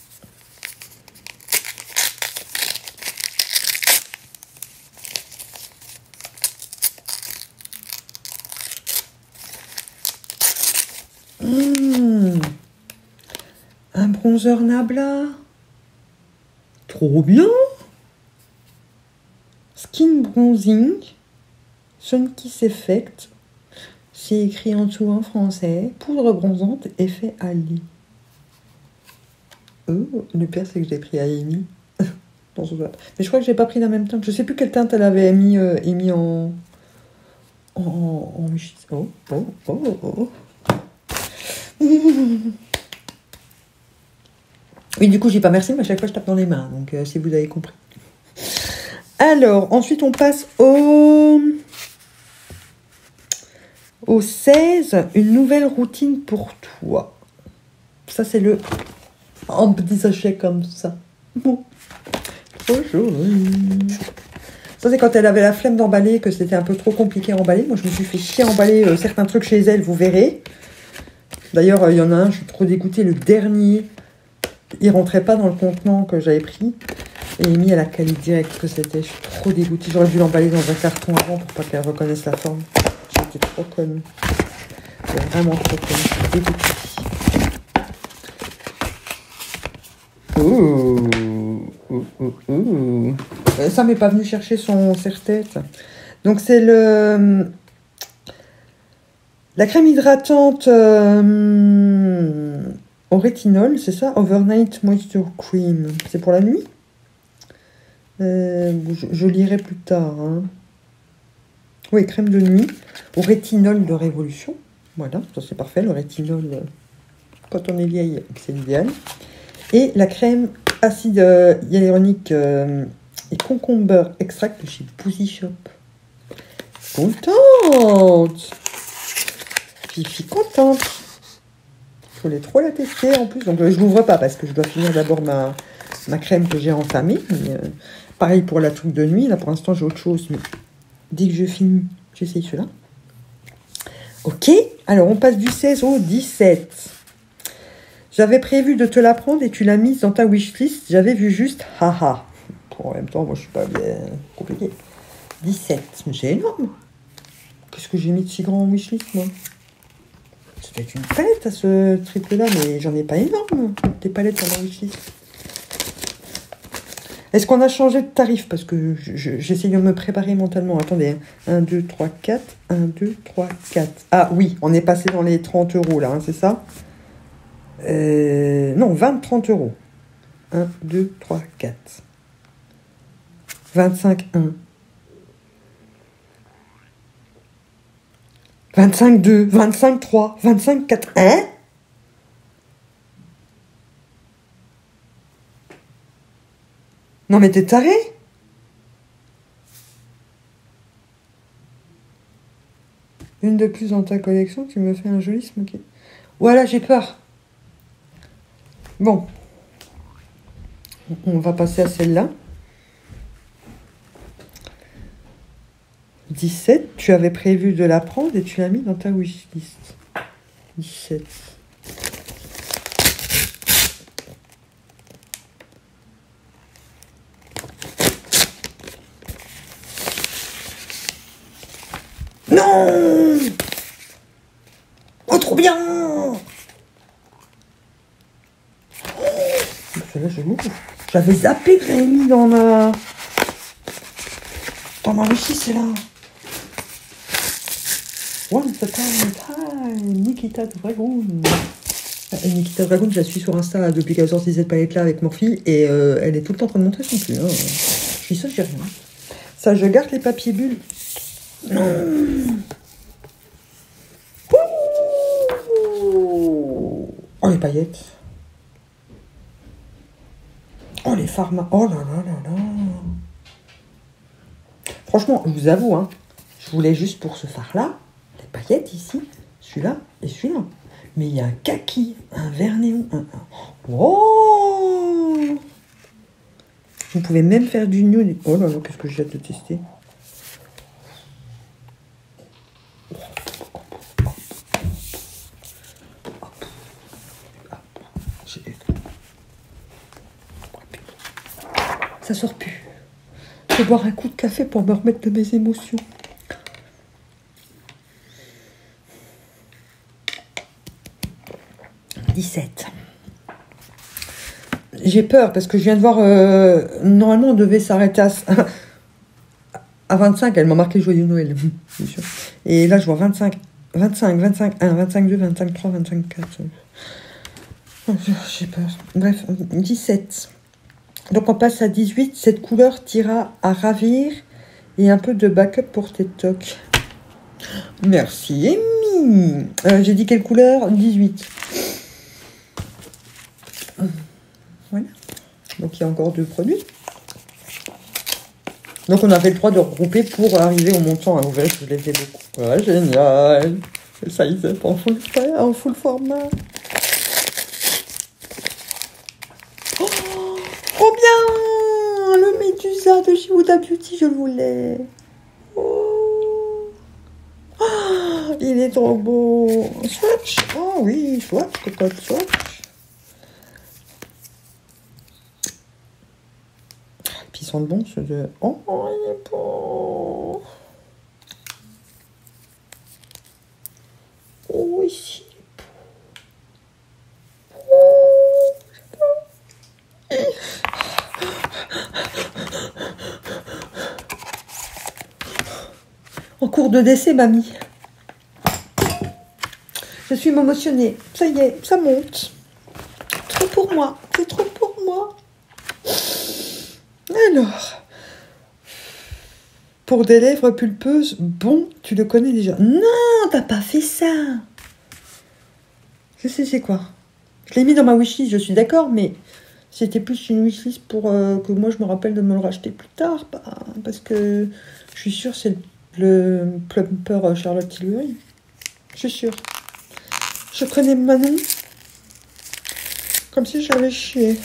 Mmh. Un bronzer Nabla. Trop bien. Skin Bronzing. Sun Kiss Effect. C'est écrit en dessous en français. Poudre bronzante, effet Ali. Oh, le pire, c'est que j'ai pris à Amy. Mais je crois que j'ai pas pris la même teinte. Je sais plus quelle teinte elle avait mis, euh, émis en... En... en... Oh, oh, oh, oh. Oui, du coup, j'ai pas merci, mais à chaque fois, je tape dans les mains. Donc, euh, si vous avez compris. Alors, ensuite, on passe au... Au seize, une nouvelle routine pour toi. Ça, c'est le... En petit sachet comme ça. Bon. Trop joli. Ça, c'est quand elle avait la flemme d'emballer, que c'était un peu trop compliqué à emballer. Moi, je me suis fait chier à emballer euh, certains trucs chez elle, vous verrez. D'ailleurs, il euh, y en a un, je suis trop dégoûtée. Le dernier, il rentrait pas dans le contenant que j'avais pris. Et mis à la qualité directe que c'était. Je suis trop dégoûtée. J'aurais dû l'emballer dans un carton avant pour pas qu'elle reconnaisse la forme. J'étais trop conne. C'est vraiment trop conne. Je suis dégoûtée. Ouh, ouh, ouh, ouh. Ça m'est pas venu chercher son serre-tête. Donc c'est le la crème hydratante euh, au rétinol, c'est ça, Overnight Moisture Cream. C'est pour la nuit. Euh, je, je lirai plus tard. Hein. Oui, crème de nuit au rétinol de Révolution. Voilà, ça c'est parfait. Le rétinol, euh, quand on est vieille, c'est l'idéal. Et la crème acide euh, hyaluronique euh, et concombre extract de chez Boozy Shop. Contente. Fifi contente. Je voulais trop la tester en plus. Donc euh, je l'ouvre pas parce que je dois finir d'abord ma, ma crème que j'ai entamée. Mais, euh, pareil pour la truc de nuit. Là pour l'instant j'ai autre chose. Mais dès que je finis, j'essaye cela. Ok. Alors on passe du seize au dix-sept. J'avais prévu de te la prendre et tu l'as mise dans ta wishlist. J'avais vu juste haha. En même temps, moi je suis pas bien compliqué. dix-sept. Mais c'est énorme. Qu'est-ce que j'ai mis de si grand en wishlist, moi? Ça doit être une palette à ce triple-là, mais j'en ai pas énorme. Des palettes dans ma wishlist. Est-ce qu'on a changé de tarif? Parce que j'essaye de me préparer mentalement. Attendez. un, deux, trois, quatre. un, deux, trois, quatre. Ah oui, on est passé dans les trente euros là, hein, c'est ça? Euh, non, vingt, trente euros. un, deux, trois, quatre. vingt-cinq, un. vingt-cinq, deux. vingt-cinq, trois. vingt-cinq, quatre. Hein? Non mais t'es taré? Une de plus dans ta collection, tu me fais un joli smoky. Voilà, j'ai peur. Bon. On va passer à celle-là. dix-sept, tu avais prévu de la prendre et tu l'as mis dans ta wishlist. dix-sept. Non! Oh, trop bien! Celle-là, je l'ouvre. J'avais zappé que j'avais mis dans ma... Dans ma wishlist, c'est là. Once upon a time, Nikita Dragoon. Nikita Dragoon, je la suis sur Insta depuis qu'elle a sorti cette palette-là avec Morphe et euh, elle est tout le temps en train de montrer son cul. Hein. Je dis ça, je dis rien. Ça, je garde les papiers bulles. Non. Oh, les paillettes. Oh, les pharma. Oh là là là là. Franchement, je vous avoue, hein, je voulais juste pour ce fard-là, les paillettes ici, celui-là et celui-là. Mais il y a un kaki, un vert néon, un... Oh! Vous pouvez même faire du nude. Oh là là, qu'est-ce que j'ai hâte de tester. Ça sort plus. Je vais boire un coup de café pour me remettre de mes émotions. dix-sept. J'ai peur parce que je viens de voir... Euh, normalement, on devait s'arrêter à, à vingt-cinq. Elle m'a marqué Joyeux Noël. Bien sûr. Et là, je vois vingt-cinq, vingt-cinq, vingt-cinq, un, vingt-cinq, deux, vingt-cinq, trois, vingt-cinq, quatre. J'ai peur. Bref, dix-sept. Donc, on passe à dix-huit. Cette couleur t'ira à ravir et un peu de backup pour tes tocs. Merci, Amy. Euh, J'ai dit quelle couleur? dix-huit. Voilà. Donc, il y a encore deux produits. Donc, on avait le droit de regrouper pour arriver au montant. Hein. Vous verrez que je les ai beaucoup. Ouais, génial. Le size up en full, en full format. Oh, trop bien! Le Médusa de chez Huda Beauty, je le voulais. Oh. Oh, il est trop beau. Swatch. Oh oui, swatch, cocotte, swatch. Puis ils sentent bon, ceux de... Oh, il est beau. Oh, ici, il est beau. Oh, en cours de décès, mamie. Je suis émotionnée. Ça y est, ça monte. Trop pour moi. C'est trop pour moi. Alors, pour des lèvres pulpeuses, bon, tu le connais déjà. Non, t'as pas fait ça. Je sais c'est quoi. Je l'ai mis dans ma wishlist, je suis d'accord, mais c'était plus une wishlist pour euh, que moi je me rappelle de me le racheter plus tard, bah, parce que je suis sûre c'est le, le plumper Charlotte Tilbury. Je suis sûre. Je connais Manon comme si j'avais chié.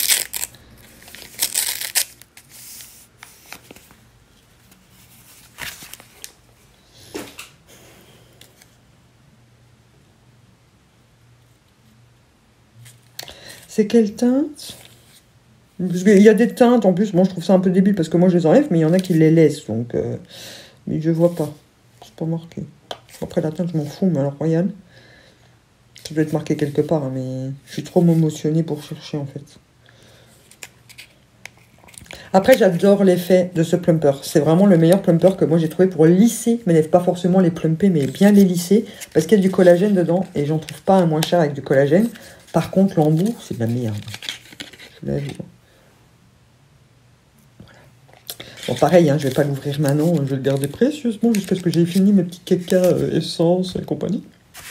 C'est quelle teinte? Parce qu'il y a des teintes en plus. Moi, je trouve ça un peu débile parce que moi, je les enlève, mais il y en a qui les laissent. Donc, euh, mais je vois pas. C'est pas marqué. Après, la teinte, je m'en fous, mais alors, Royal, ça doit être marqué quelque part. Hein, mais je suis trop émotionnée pour chercher, en fait. Après, j'adore l'effet de ce plumper. C'est vraiment le meilleur plumper que moi, j'ai trouvé pour lisser. Mais pas forcément les plumper, mais bien les lisser. Parce qu'il y a du collagène dedans. Et j'en trouve pas un moins cher avec du collagène. Par contre, l'embout, c'est de la merde. Je l'ai vu. Voilà. Bon, pareil, hein, je vais pas l'ouvrir maintenant. Je vais le garder précieusement jusqu'à ce que j'ai fini mes petits caca euh, essence et compagnie.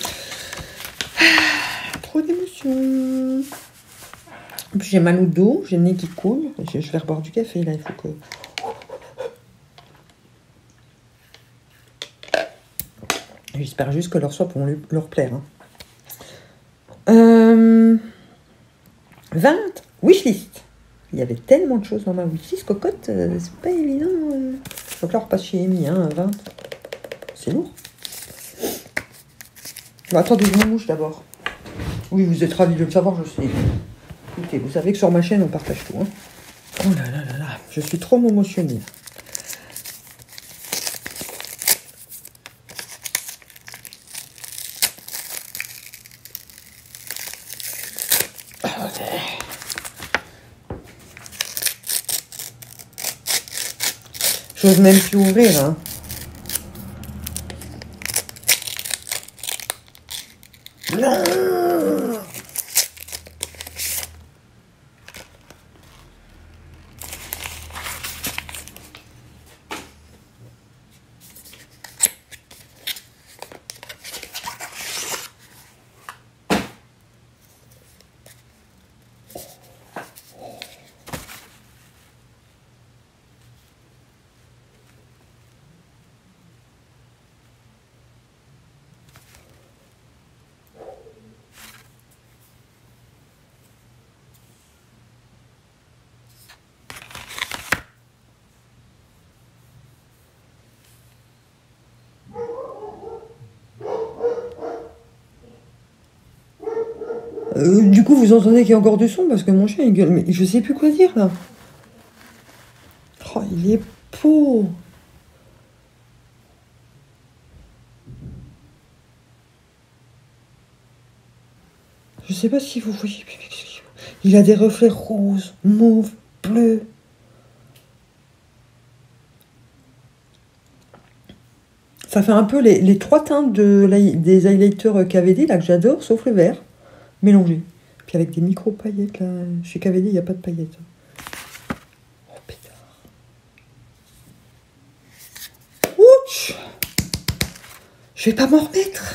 Ah, trop d'émotions. J'ai mal au dos, j'ai le nez qui coule. Je, je vais reboire du café, là. Il faut que... J'espère juste que leurs soins pourront leur plaire. Hein. Euh, vingt, wishlist. Il y avait tellement de choses dans ma wishlist, cocotte, euh, c'est pas évident. Euh. Donc là, on repasse chez Amy, hein, vingt. C'est lourd. Bon, attendez, je me mouche d'abord. Oui, vous êtes ravis de le savoir, je sais. Écoutez, vous savez que sur ma chaîne, on partage tout. Hein. Oh là là là là, je suis trop émotionnée. J'ose même plus ouvrir, hein. Non. Euh, du coup, vous entendez qu'il y a encore du son parce que mon chien il gueule, mais je sais plus quoi dire là. Oh, il est beau. Je sais pas si vous voyez. Il a des reflets roses, mauves, bleus. Ça fait un peu les, les trois teintes de, des highlighters K V D là que j'adore, sauf le vert. Mélangé. Puis avec des micro-paillettes, là. Chez K V D, il n'y a pas de paillettes. Oh, pétard. Ouch! Je vais pas m'en remettre.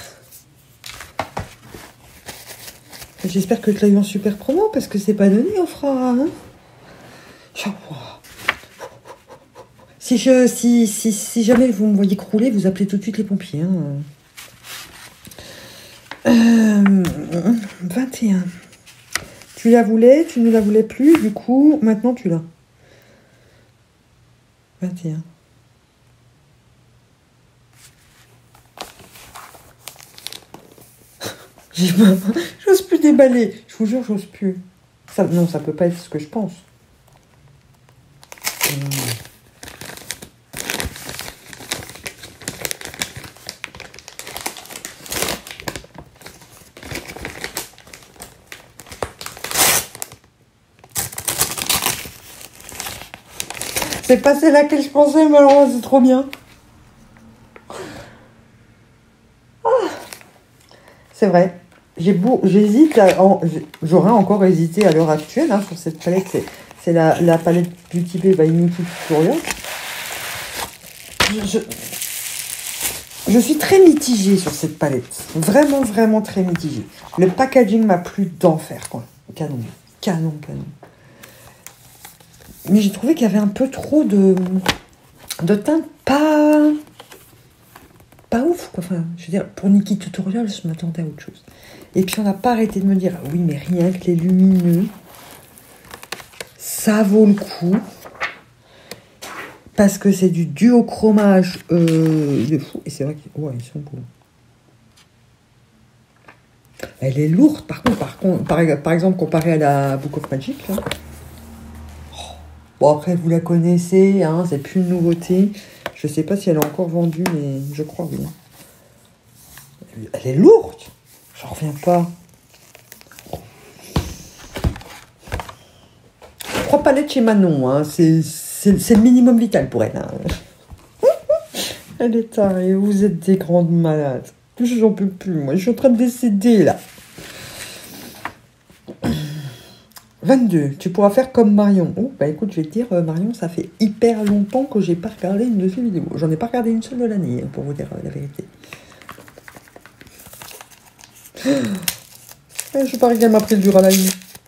J'espère que tu l'as eu en super promo, parce que c'est pas donné, on fera... Hein, si, je, si, si, si jamais vous me voyez crouler, vous appelez tout de suite les pompiers. Hein. Euh, vingt et un. Tu la voulais, tu ne la voulais plus, du coup, maintenant tu l'as. vingt et un. J'ose plus déballer. Je vous jure, j'ose plus. Ça, non, ça peut pas être ce que je pense. Hum. C'est pas celle à laquelle je pensais, mais alors c'est trop bien. Ah. C'est vrai. J'ai beau, j'hésite, j'aurais encore hésité à l'heure actuelle hein, sur cette palette. C'est la, la palette Beauty Bay by Nikkie Tutorial. Je, je suis très mitigée sur cette palette. Vraiment, vraiment très mitigée. Le packaging m'a plu d'enfer, quoi. Canon, canon, canon. Mais j'ai trouvé qu'il y avait un peu trop de, de teintes pas... pas ouf, quoi. Enfin, je veux dire, pour Nikkie Tutorial, je m'attendais à autre chose. Et puis, on n'a pas arrêté de me dire, oui, mais rien que les lumineux, ça vaut le coup. Parce que c'est du duochromage euh, de fou. Et c'est vrai qu'ils ouais, ils sont beaux. Elle est lourde, par contre, par, contre, par, par exemple, comparée à la Book of Magic. Là. Oh. Bon, après, vous la connaissez, hein, c'est plus une nouveauté. Je sais pas si elle est encore vendue, mais je crois, oui. Elle est lourde. J'en reviens pas. Trois palettes chez Manon, hein. C'est le minimum vital pour elle. Hein. Elle est tarée, vous êtes des grandes malades. J'en peux plus, moi. Je suis en train de décéder, là. vingt-deux. Tu pourras faire comme Marion. Oh, bah écoute, je vais te dire, euh, Marion, ça fait hyper longtemps que j'ai pas regardé une de ses vidéos. J'en ai pas regardé une seule de l'année, pour vous dire euh, la vérité. Je sais pas qu'elle m'a pris le dur à la ligne.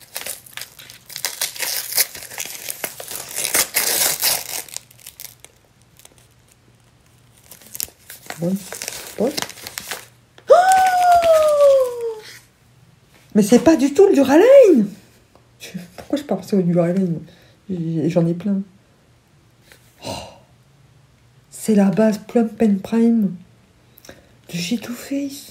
Bon. Bon. Oh, mais c'est pas du tout le Duraline. Pourquoi je pensais au Duraline? J'en ai plein. Oh, c'est la base Plum Pen Prime de She Too Faced.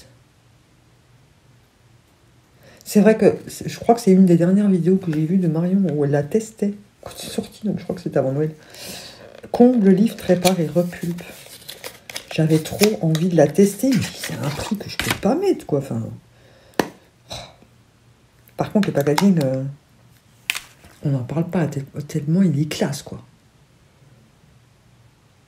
C'est vrai que je crois que c'est une des dernières vidéos que j'ai vues de Marion où elle la testait quand c'est sorti, donc je crois que c'était avant Noël. Comble, livre, répare et repulpe. J'avais trop envie de la tester, mais c'est un prix que je peux pas mettre, quoi. Enfin, par contre, le packaging, euh, on n'en parle pas tellement il est classe, quoi.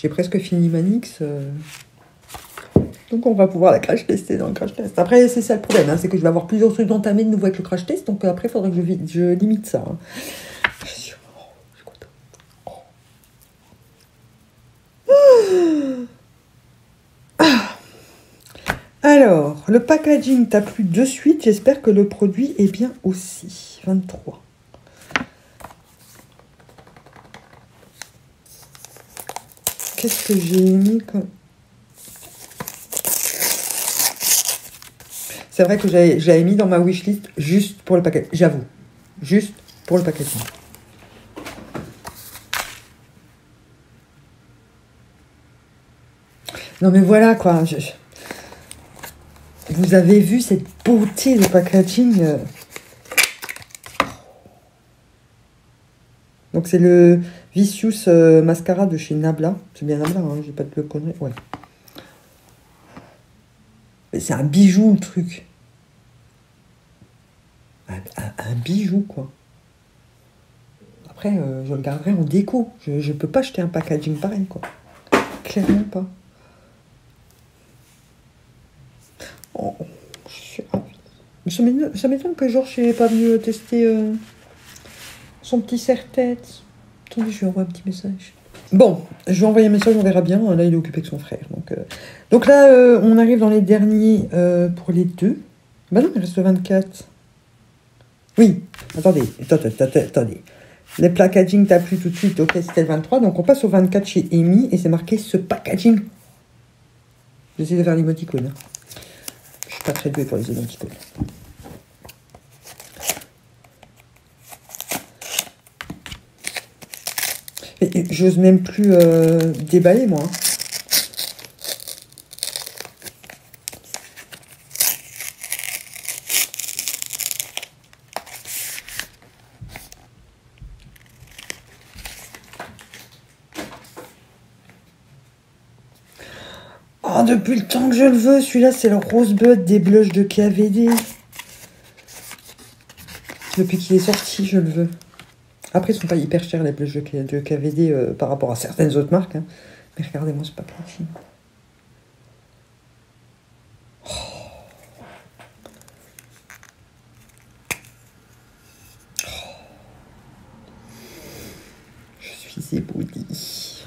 J'ai presque fini Manix. Euh... Donc on va pouvoir la crash tester dans le crash test. Après, c'est ça le problème, hein, c'est que je vais avoir plusieurs trucs entamés de nouveau avec le crash test. Donc après, il faudrait que je, je limite ça. Hein. Je suis content. Ah. Alors, le packaging t'a plu de suite. J'espère que le produit est bien aussi. vingt-trois. Qu'est-ce que j'ai mis comme... C'est vrai que j'avais mis dans ma wishlist juste pour le packaging. J'avoue. Juste pour le packaging. Non mais voilà quoi. Je... Vous avez vu cette beauté de packaging. Donc c'est le Vicious euh, Mascara de chez Nabla. C'est bien Nabla, hein, j'ai pas de le connaître. Ouais. C'est un bijou le truc. Un, un, un bijou quoi. Après, euh, je le garderai en déco. Je ne peux pas acheter un packaging pareil quoi. Clairement pas. Oh, je suis ravie. Ça m'étonne que Georges n'est pas venu tester euh, son petit serre-tête. Attendez, je lui envoie un petit message. Bon, je vais envoyer un message, on verra bien. Là, il est occupé avec son frère. Donc, euh... donc là, euh, on arrive dans les derniers euh, pour les deux. Bah non, il reste le vingt-quatre. Oui, attendez, attendez, attendez. Le packaging t'a plu tout de suite. Ok, c'était le vingt-trois. Donc, on passe au vingt-quatre chez Amy et c'est marqué ce packaging. J'essaie de faire l'émoticône. Hein. Je suis pas très douée pour les émoticônes. J'ose même plus euh, déballer, moi. Hein. Oh, depuis le temps que je le veux, celui-là, c'est le Rosebud des blushs de K V D. Depuis qu'il est sorti, je le veux. Après, ils sont pas hyper chers, les blushs de K V D, euh, par rapport à certaines autres marques. Hein. Mais regardez-moi ce packaging. Oh. Oh. Je suis éblouie.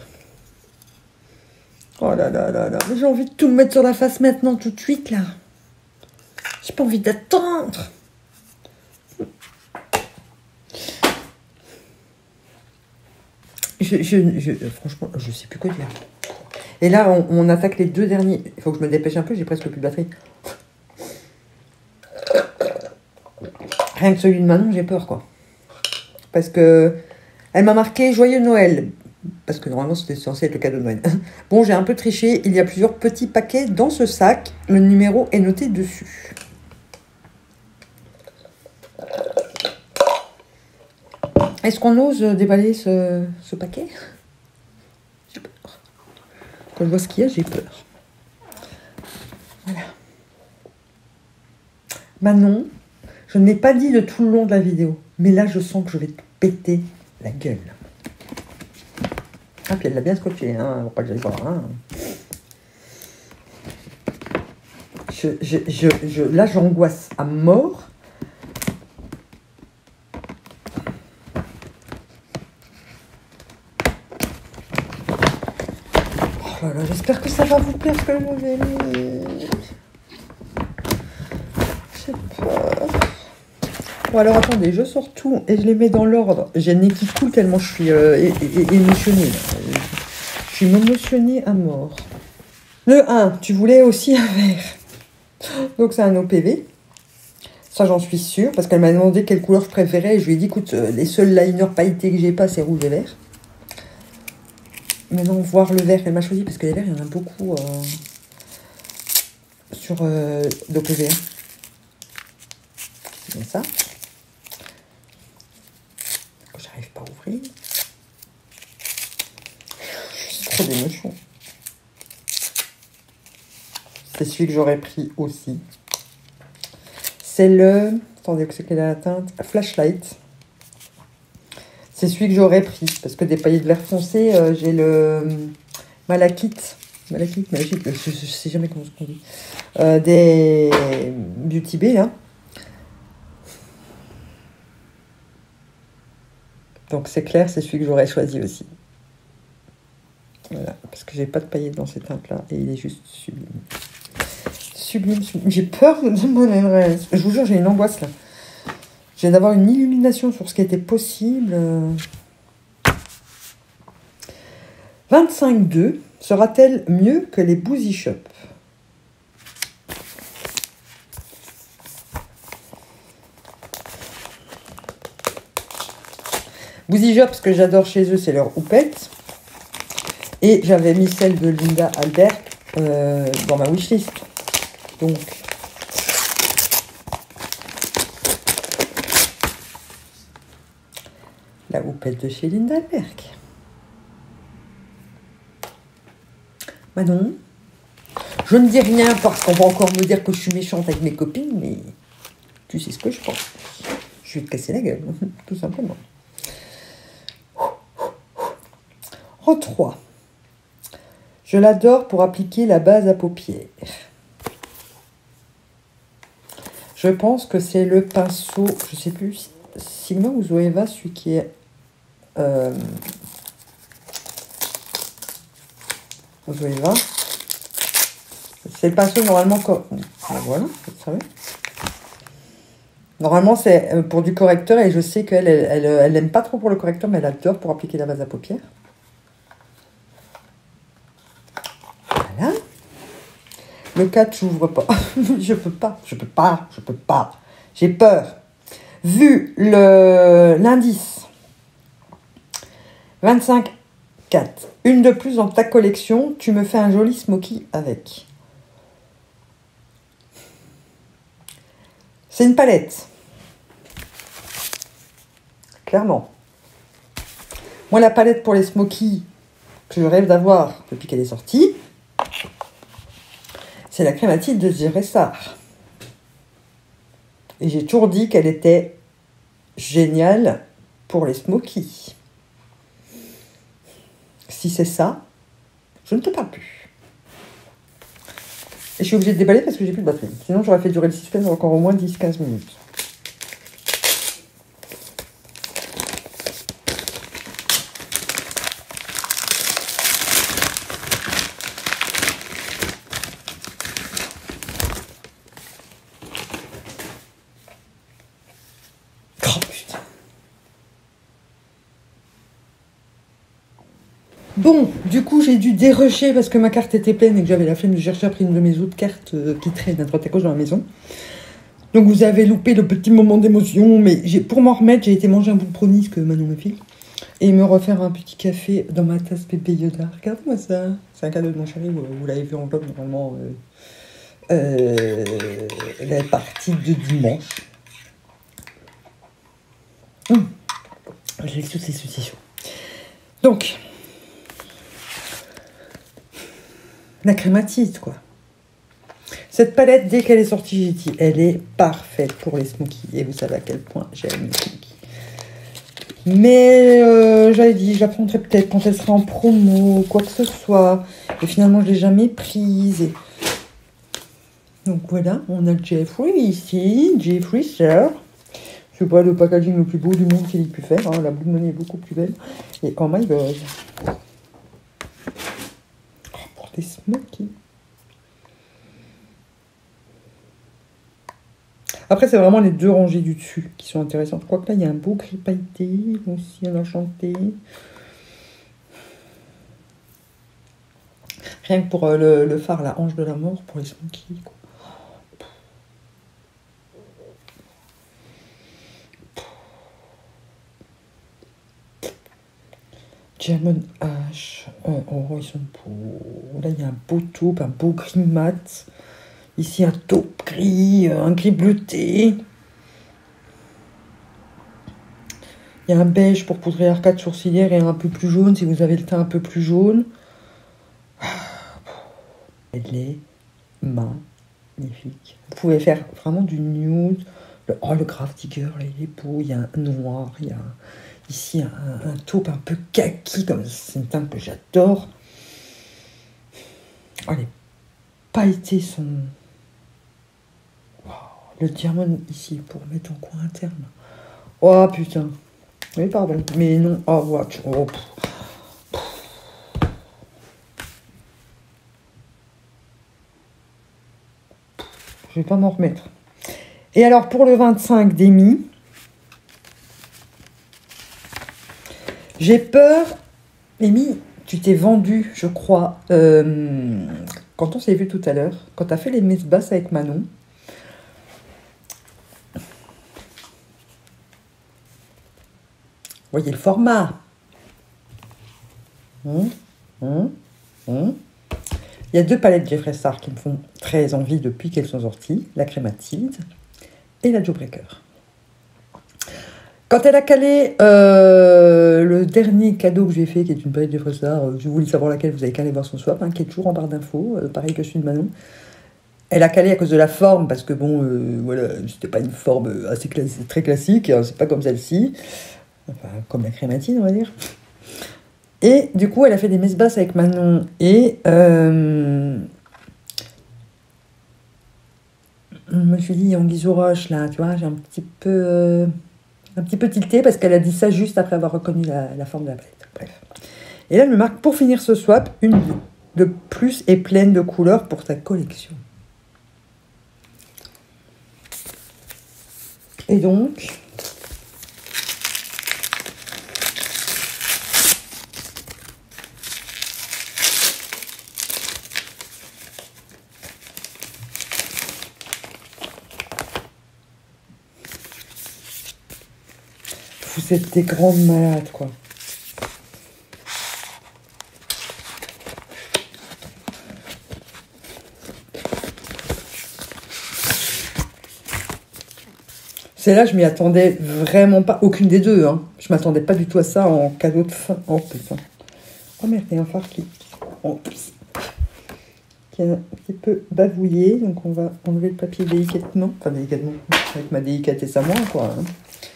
Oh là là là là. Mais j'ai envie de tout me mettre sur la face maintenant, tout de suite, là. J'ai pas envie d'attendre. Je, je, je, franchement, je sais plus quoi dire. Et là, on, on attaque les deux derniers. Il faut que je me dépêche un peu, j'ai presque plus de batterie. Rien que celui de Manon, j'ai peur, quoi. Parce que elle m'a marqué Joyeux Noël. Parce que normalement, c'était censé être le cadeau de Noël. Bon, j'ai un peu triché. Il y a plusieurs petits paquets dans ce sac. Le numéro est noté dessus. Est-ce qu'on ose déballer ce, ce paquet? J'ai peur. Quand je vois ce qu'il y a, j'ai peur. Voilà. Manon, je ne l'ai pas dit de tout le long de la vidéo. Mais là, je sens que je vais te péter la gueule. Ah, puis elle l'a bien scotché, hein. Faut pas que j'aille voir, hein. Je, je, je, je, là, j'angoisse à mort. Oh là là, j'espère que ça va vous plaire ce que je vais mis. J'ai peur. Bon, alors attendez, je sors tout et je les mets dans l'ordre. J'ai le nez qui coule tellement je suis euh, é é émotionnée. Je suis émotionnée à mort. Le un, tu voulais aussi un verre. Donc c'est un O P V. Ça, j'en suis sûre, parce qu'elle m'a demandé quelle couleur je préférais. Et je lui ai dit, écoute, euh, les seuls liners pailletés que j'ai pas, c'est rouge et vert. Maintenant, voir le vert, elle m'a choisi, parce que les verts, il y en a beaucoup euh, sur euh, l'O P V. C'est bien ça. J'arrive pas à ouvrir. J'ai trop d'émotion. C'est celui que j'aurais pris aussi. C'est le... Attendez, c'est quelle est la teinte? Flashlight. C'est celui que j'aurais pris. Parce que des paillettes vert foncé, euh, j'ai le malachite, malachite, malachite, je, je sais jamais comment on dit, euh, des Beauty Bay, là. Donc c'est clair, c'est celui que j'aurais choisi aussi. Voilà, parce que j'ai pas de paillettes dans ces teintes-là, et il est juste sublime. Sublime, sublime. J'ai peur de mon adresse. Je vous jure, j'ai une angoisse, là. J'ai d'avoir une illumination sur ce qui était possible. vingt-cinq deux sera-t-elle mieux que les Boozy Shop? Boozy Shop, ce que j'adore chez eux, c'est leur houppette. Et j'avais mis celle de Linda Albert euh, dans ma wishlist. Donc, la houppette de chez Linda Albert. Manon, je ne dis rien parce qu'on va encore me dire que je suis méchante avec mes copines, mais tu sais ce que je pense. Je vais te casser la gueule, tout simplement. En trois. Je l'adore pour appliquer la base à paupières. Je pense que c'est le pinceau, je ne sais plus, Sigma ou Zoeva, celui qui est... Euh, Zoeva. C'est le pinceau normalement comme... Voilà, vous savez. Normalement, c'est pour du correcteur et je sais qu'elle elle, elle, elle n'aime pas trop pour le correcteur, mais elle adore pour appliquer la base à paupières. Voilà. Le quatre, j'ouvre pas. Je peux pas, je peux pas, je peux pas. J'ai peur. Vu le l'indice vingt-cinq quatre, une de plus dans ta collection, tu me fais un joli smoky avec. C'est une palette. Clairement. Moi, la palette pour les smokies que je rêve d'avoir depuis qu'elle est sortie, c'est la crématite de Géressard. Et j'ai toujours dit qu'elle était géniale pour les smokies. Si c'est ça, je ne te parle plus. Et je suis obligée de déballer parce que j'ai plus de batterie. Sinon, j'aurais fait durer le suspense encore au moins dix à quinze minutes. Oh putain. Bon, du coup, j'ai dû dérusher parce que ma carte était pleine et que j'avais la flemme de chercher après une de mes autres cartes euh, qui traînent à droite à gauche dans la maison. Donc, vous avez loupé le petit moment d'émotion, mais j'ai, pour m'en remettre, j'ai été manger un bout de brownies que Manon me file et me refaire un petit café dans ma tasse Pépé Yoda. Regarde-moi ça. C'est un cadeau de mon chéri, vous, vous l'avez vu en vlog normalement euh, euh, la partie de dimanche. Hum. J'ai toutes ces saucissons. Donc, la crématite, quoi. Cette palette, dès qu'elle est sortie, j'ai dit, elle est parfaite pour les smokies. Et vous savez à quel point j'aime les smokies. Mais euh, j'avais dit, je la prendrai peut-être quand elle sera en promo, quoi que ce soit. Et finalement, je ne l'ai jamais prise. Et... Donc voilà, on a Jeffree ici, Jeffree Sir. C'est pas le packaging le plus beau du monde qu'il ait pu faire. Hein. La Blue Money est beaucoup plus belle. Et oh my god. Oh, pour des smokies. Après, c'est vraiment les deux rangées du dessus qui sont intéressantes. Je crois que là, il y a un beau gris pailleté, aussi un enchanté. Rien que pour euh, le, le phare, la hanche de la mort, pour les smokies, quoi. Diamond H. Oh, oh, ils sont beaux. Là, il y a un beau taupe, un beau gris mat. Ici, un taupe gris, un gris bleuté. Il y a un beige pour poudrer l'arcade sourcilière et un peu plus jaune si vous avez le teint un peu plus jaune. Elle est magnifique. Vous pouvez faire vraiment du nude. Le, oh, le Grave Digger, là, il est beau. Il y a un noir, il y a ici un, un taupe un peu kaki, comme c'est une teinte que j'adore. Oh, les pailletés sont... Wow. Le diamant ici pour mettre en coin interne. Oh putain. Oui, pardon. Mais non. Oh, watch. Oh, je vais pas m'en remettre. Et alors, pour le vingt-cinq d'Emmy, j'ai peur... Emmy, tu t'es vendue, je crois, euh, quand on s'est vu tout à l'heure, quand tu as fait les messes basses avec Manon. Voyez le format. Hum, hum, hum. Il y a deux palettes Jeffree Star qui me font très envie depuis qu'elles sont sorties. La Crématide et la Jawbreaker. Quand elle a calé euh, le dernier cadeau que j'ai fait, qui est une palette Jeffree Star, euh, si vous voulez savoir laquelle, vous avez qu'à aller voir son swap, hein, qui est toujours en barre d'infos, euh, pareil que celui de Manon. Elle a calé à cause de la forme, parce que bon, euh, voilà, c'était pas une forme assez classique, très classique, hein, c'est pas comme celle-ci, enfin, comme la Crématine, on va dire. Et du coup, elle a fait des messes basses avec Manon, et euh, je me suis dit, en guise au roche, là, tu vois, j'ai un petit peu... Euh, un petit peu tilté parce qu'elle a dit ça juste après avoir reconnu la, la forme de la palette. Bref. Et là, elle me marque, pour finir ce swap, une de plus et pleine de couleurs pour ta collection. Et donc... Vous êtes des grandes malades, quoi. Celle-là, je m'y attendais vraiment pas. Aucune des deux, hein. Je m'attendais pas du tout à ça en cadeau de fin. Oh, putain. Oh, merde, il y a un phare qui... Oh, qui est un petit peu bavouillé. Donc, on va enlever le papier délicatement. Enfin, délicatement. Avec ma délicatesse à moi, quoi. Hein.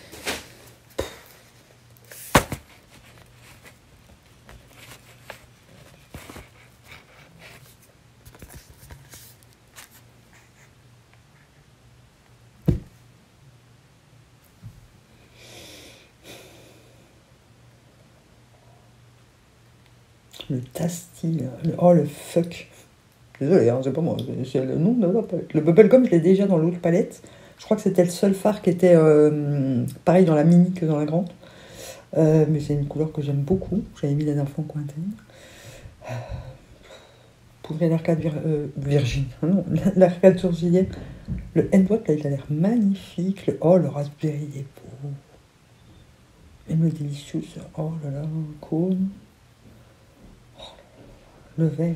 Le Tasty, le... oh le fuck. Désolé, hein, c'est pas moi, c'est le nom de la palette. Le Bubblegum, je l'ai déjà dans l'autre palette. Je crois que c'était le seul fard qui était euh, pareil dans la mini que dans la grande. Euh, mais c'est une couleur que j'aime beaucoup. J'avais mis la dernière fois en coin interne. Poudré d'arcade vir euh, Virgin. Non, l'arcade sourcilière. Le Endwatt, là, il a l'air magnifique. Le... oh, le raspberry, il est beau. Et le délicieux, oh là là, cône. Le vert.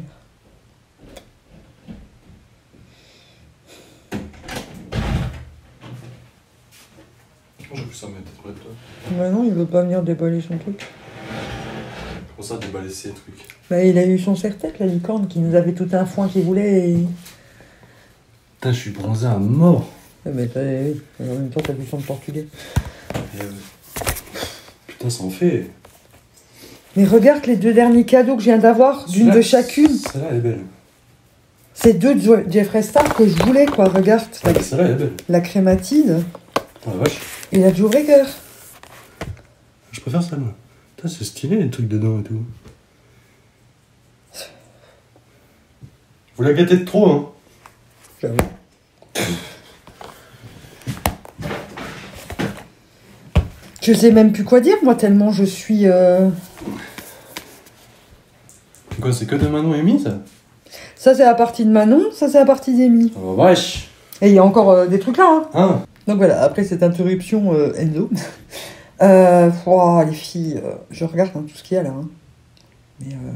J'ai pu ça mettre près de toi. Bah non, il veut pas venir déballer son truc. Pour ça, déballer ses trucs. Bah il a eu son serre-tête, la licorne, qui nous avait tout un foin qu'il voulait et... Putain, je suis bronzé à mort. Ah mais t'as, oui, en même temps t'as du son de portugais. Et, euh... Putain, ça en fait. Mais regarde les deux derniers cadeaux que je viens d'avoir, d'une de chacune. Celle-là, elle est belle. C'est deux de Jeffree Star que je voulais, quoi, regarde. La, celle-là, elle est belle. La Crématide. Ah la vache. Et la Jawbreaker. Je préfère celle-là. Putain, c'est stylé les trucs dedans et tout. Vous la gâtez de trop, hein. J'avoue. Je sais même plus quoi dire, moi, tellement je suis... Euh... Quoi, c'est que de Manon et Emmy, ça? Ça, c'est la partie de Manon, ça, c'est la partie d'Emmy. Oh, vache. Et il y a encore euh, des trucs là, hein. Hein. Donc voilà, après cette interruption euh, Enzo. euh, wow, les filles, euh, je regarde hein, tout ce qu'il y a là. Hein. Mais... Euh...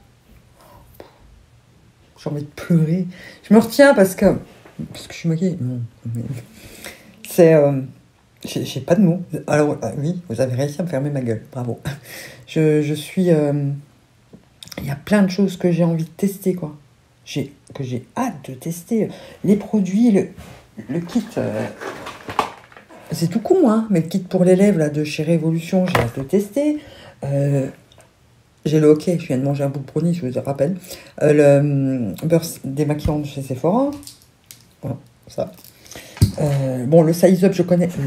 j'ai envie de pleurer. Je me retiens parce que... Parce que je suis maquillée. Non. Mais... c'est... Euh... J'ai, j'ai pas de mots. Alors, euh, oui, vous avez réussi à me fermer ma gueule. Bravo. Je, je suis... Euh... Il y a plein de choses que j'ai envie de tester, quoi. J'ai, que j'ai hâte de tester. Les produits, le, le kit... Euh... C'est tout con, hein, mais le kit pour les lèvres là, de chez Révolution, j'ai hâte de tester. Euh... j'ai le hockey, je viens de manger un bout de brownie, je vous le rappelle. Euh, le hum, beurre démaquillant de chez Sephora. Voilà, ça. Euh, bon, le size up, je connais. Le...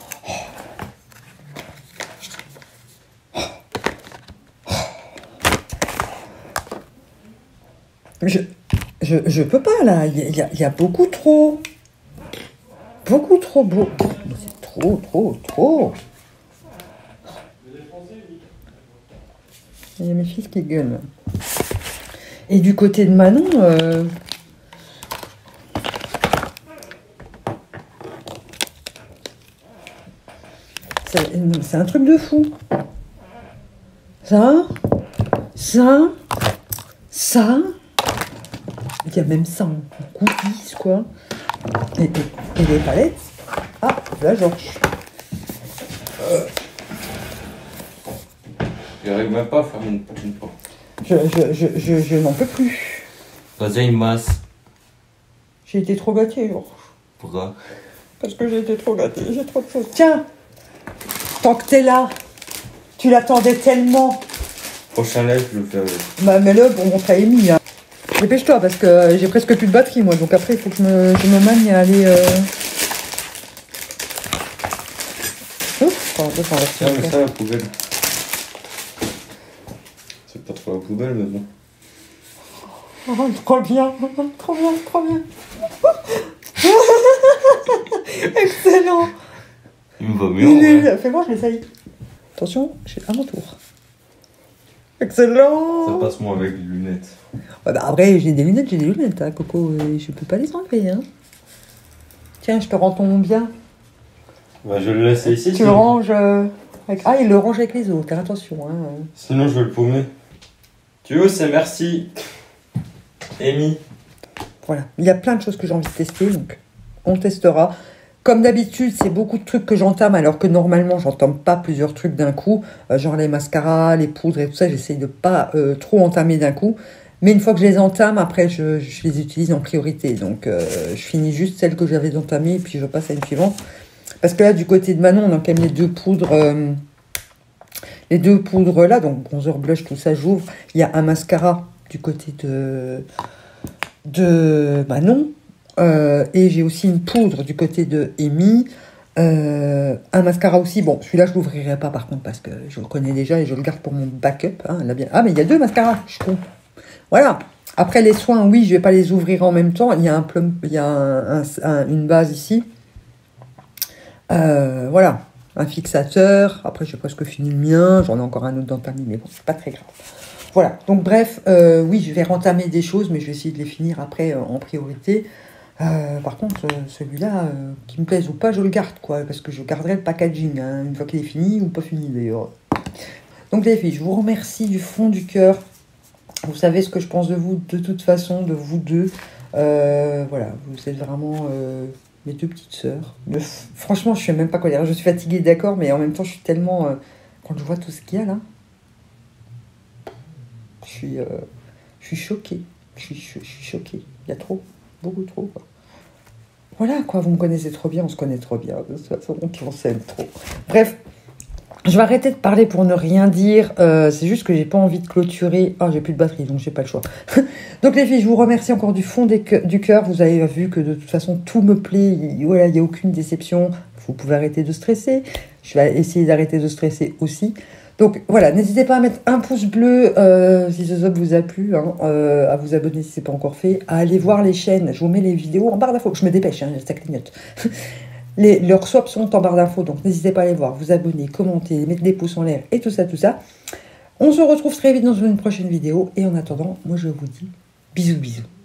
Je, je, je peux pas, là. Il y, y, y a beaucoup trop. Beaucoup trop beau. C'est trop, trop, trop. Il y a mes fils qui gueulent. Et du côté de Manon, euh... c'est un truc de fou. Ça, ça, ça. Il y a même ça en cookies, quoi. Et, et, et les palettes. Ah, la Georges. Euh... J'arrive même pas à faire une prochaine fois. Je, je, je, je, je n'en peux plus. Vas-y, une masse. J'ai été trop gâtée, Georges. Pourquoi? Parce que j'ai été trop gâtée, j'ai trop de choses. Tiens, tant que t'es là, tu l'attendais tellement. Prochain live, je le fais avec. Bah, mets-le pour montrer à Amy. Hein. Dépêche-toi, parce que j'ai presque plus de batterie, moi. Donc après, il faut que je me, je me magne à aller... Euh... Ouf, attends, attends, Tiens, mais ça, la poubelle. C'est pas trop la poubelle, mais bon. Oh, trop bien, trop bien, trop bien. Excellent. Il me va mieux. Fais-moi, je l'essaye. Attention, j'ai à mon tour. Excellent. Ça passe moins avec les lunettes. Ouais, bah après, j'ai des lunettes, j'ai des lunettes, hein, Coco. Et je peux pas les enlever. Hein. Tiens, je te rends ton bien. Bah, je le laisse ici. Tu le ranges euh, avec... Ah, il le range avec les autres. Attention. Hein. Sinon, je vais le paumer. Tu veux, c'est merci. Amy. Voilà. Il y a plein de choses que j'ai envie de tester, donc on testera. Comme d'habitude, c'est beaucoup de trucs que j'entame, alors que normalement, j'entame pas plusieurs trucs d'un coup. Euh, genre les mascaras, les poudres et tout ça, j'essaye de pas euh, trop entamer d'un coup. Mais une fois que je les entame, après, je, je les utilise en priorité. Donc, euh, je finis juste celles que j'avais entamées, et puis je passe à une suivante. Parce que là, du côté de Manon, on a quand même les deux poudres... Euh, les deux poudres là, donc bronzer, blush, tout ça, j'ouvre. Il y a un mascara du côté de, de Manon. Euh, et j'ai aussi une poudre du côté de Amy. Euh, un mascara aussi. Bon, celui-là, je ne l'ouvrirai pas par contre parce que je le connais déjà et je le garde pour mon backup. Hein, là, bien... Ah, mais il y a deux mascaras, je compte. Voilà. Après, les soins, oui, je ne vais pas les ouvrir en même temps. Il y a, un plum... il y a un, un, un, une base ici. Euh, voilà. Un fixateur. Après, j'ai presque fini le mien. J'en ai encore un autre d'entamé, mais bon, c'est pas très grave. Voilà. Donc, bref, euh, oui, je vais rentamer des choses, mais je vais essayer de les finir après euh, en priorité. Euh, par contre, euh, celui-là, euh, qui me plaise ou pas, je le garde, quoi, parce que je garderai le packaging, hein, une fois qu'il est fini, ou pas fini, d'ailleurs. Donc, les filles, je vous remercie du fond du cœur. Vous savez ce que je pense de vous, de toute façon, de vous deux. Euh, voilà, vous êtes vraiment euh, mes deux petites sœurs. Mais, franchement, je ne sais même pas quoi dire. Je suis fatiguée, d'accord, mais en même temps, je suis tellement... Euh, quand je vois tout ce qu'il y a, là, je suis, euh, je suis choquée. Je suis, je, je suis choquée. Il y a trop. Beaucoup trop, quoi. Voilà, quoi, vous me connaissez trop bien, on se connaît trop bien, de toute façon, on s'aime trop. Bref, je vais arrêter de parler pour ne rien dire, euh, c'est juste que j'ai pas envie de clôturer. Ah, j'ai plus de batterie, donc j'ai pas le choix. Donc les filles, je vous remercie encore du fond des coeurs, du cœur, vous avez vu que de toute façon, tout me plaît, il voilà, n'y a aucune déception, vous pouvez arrêter de stresser, je vais essayer d'arrêter de stresser aussi. Donc voilà, n'hésitez pas à mettre un pouce bleu euh, si ce sub vous a plu, hein, euh, à vous abonner si ce n'est pas encore fait, à aller voir les chaînes. Je vous mets les vidéos en barre d'infos. Je me dépêche, hein, ça clignote. les, leurs swaps sont en barre d'infos, donc n'hésitez pas à aller voir, vous abonner, commenter, mettre des pouces en l'air et tout ça, tout ça. On se retrouve très vite dans une prochaine vidéo. Et en attendant, moi je vous dis bisous, bisous.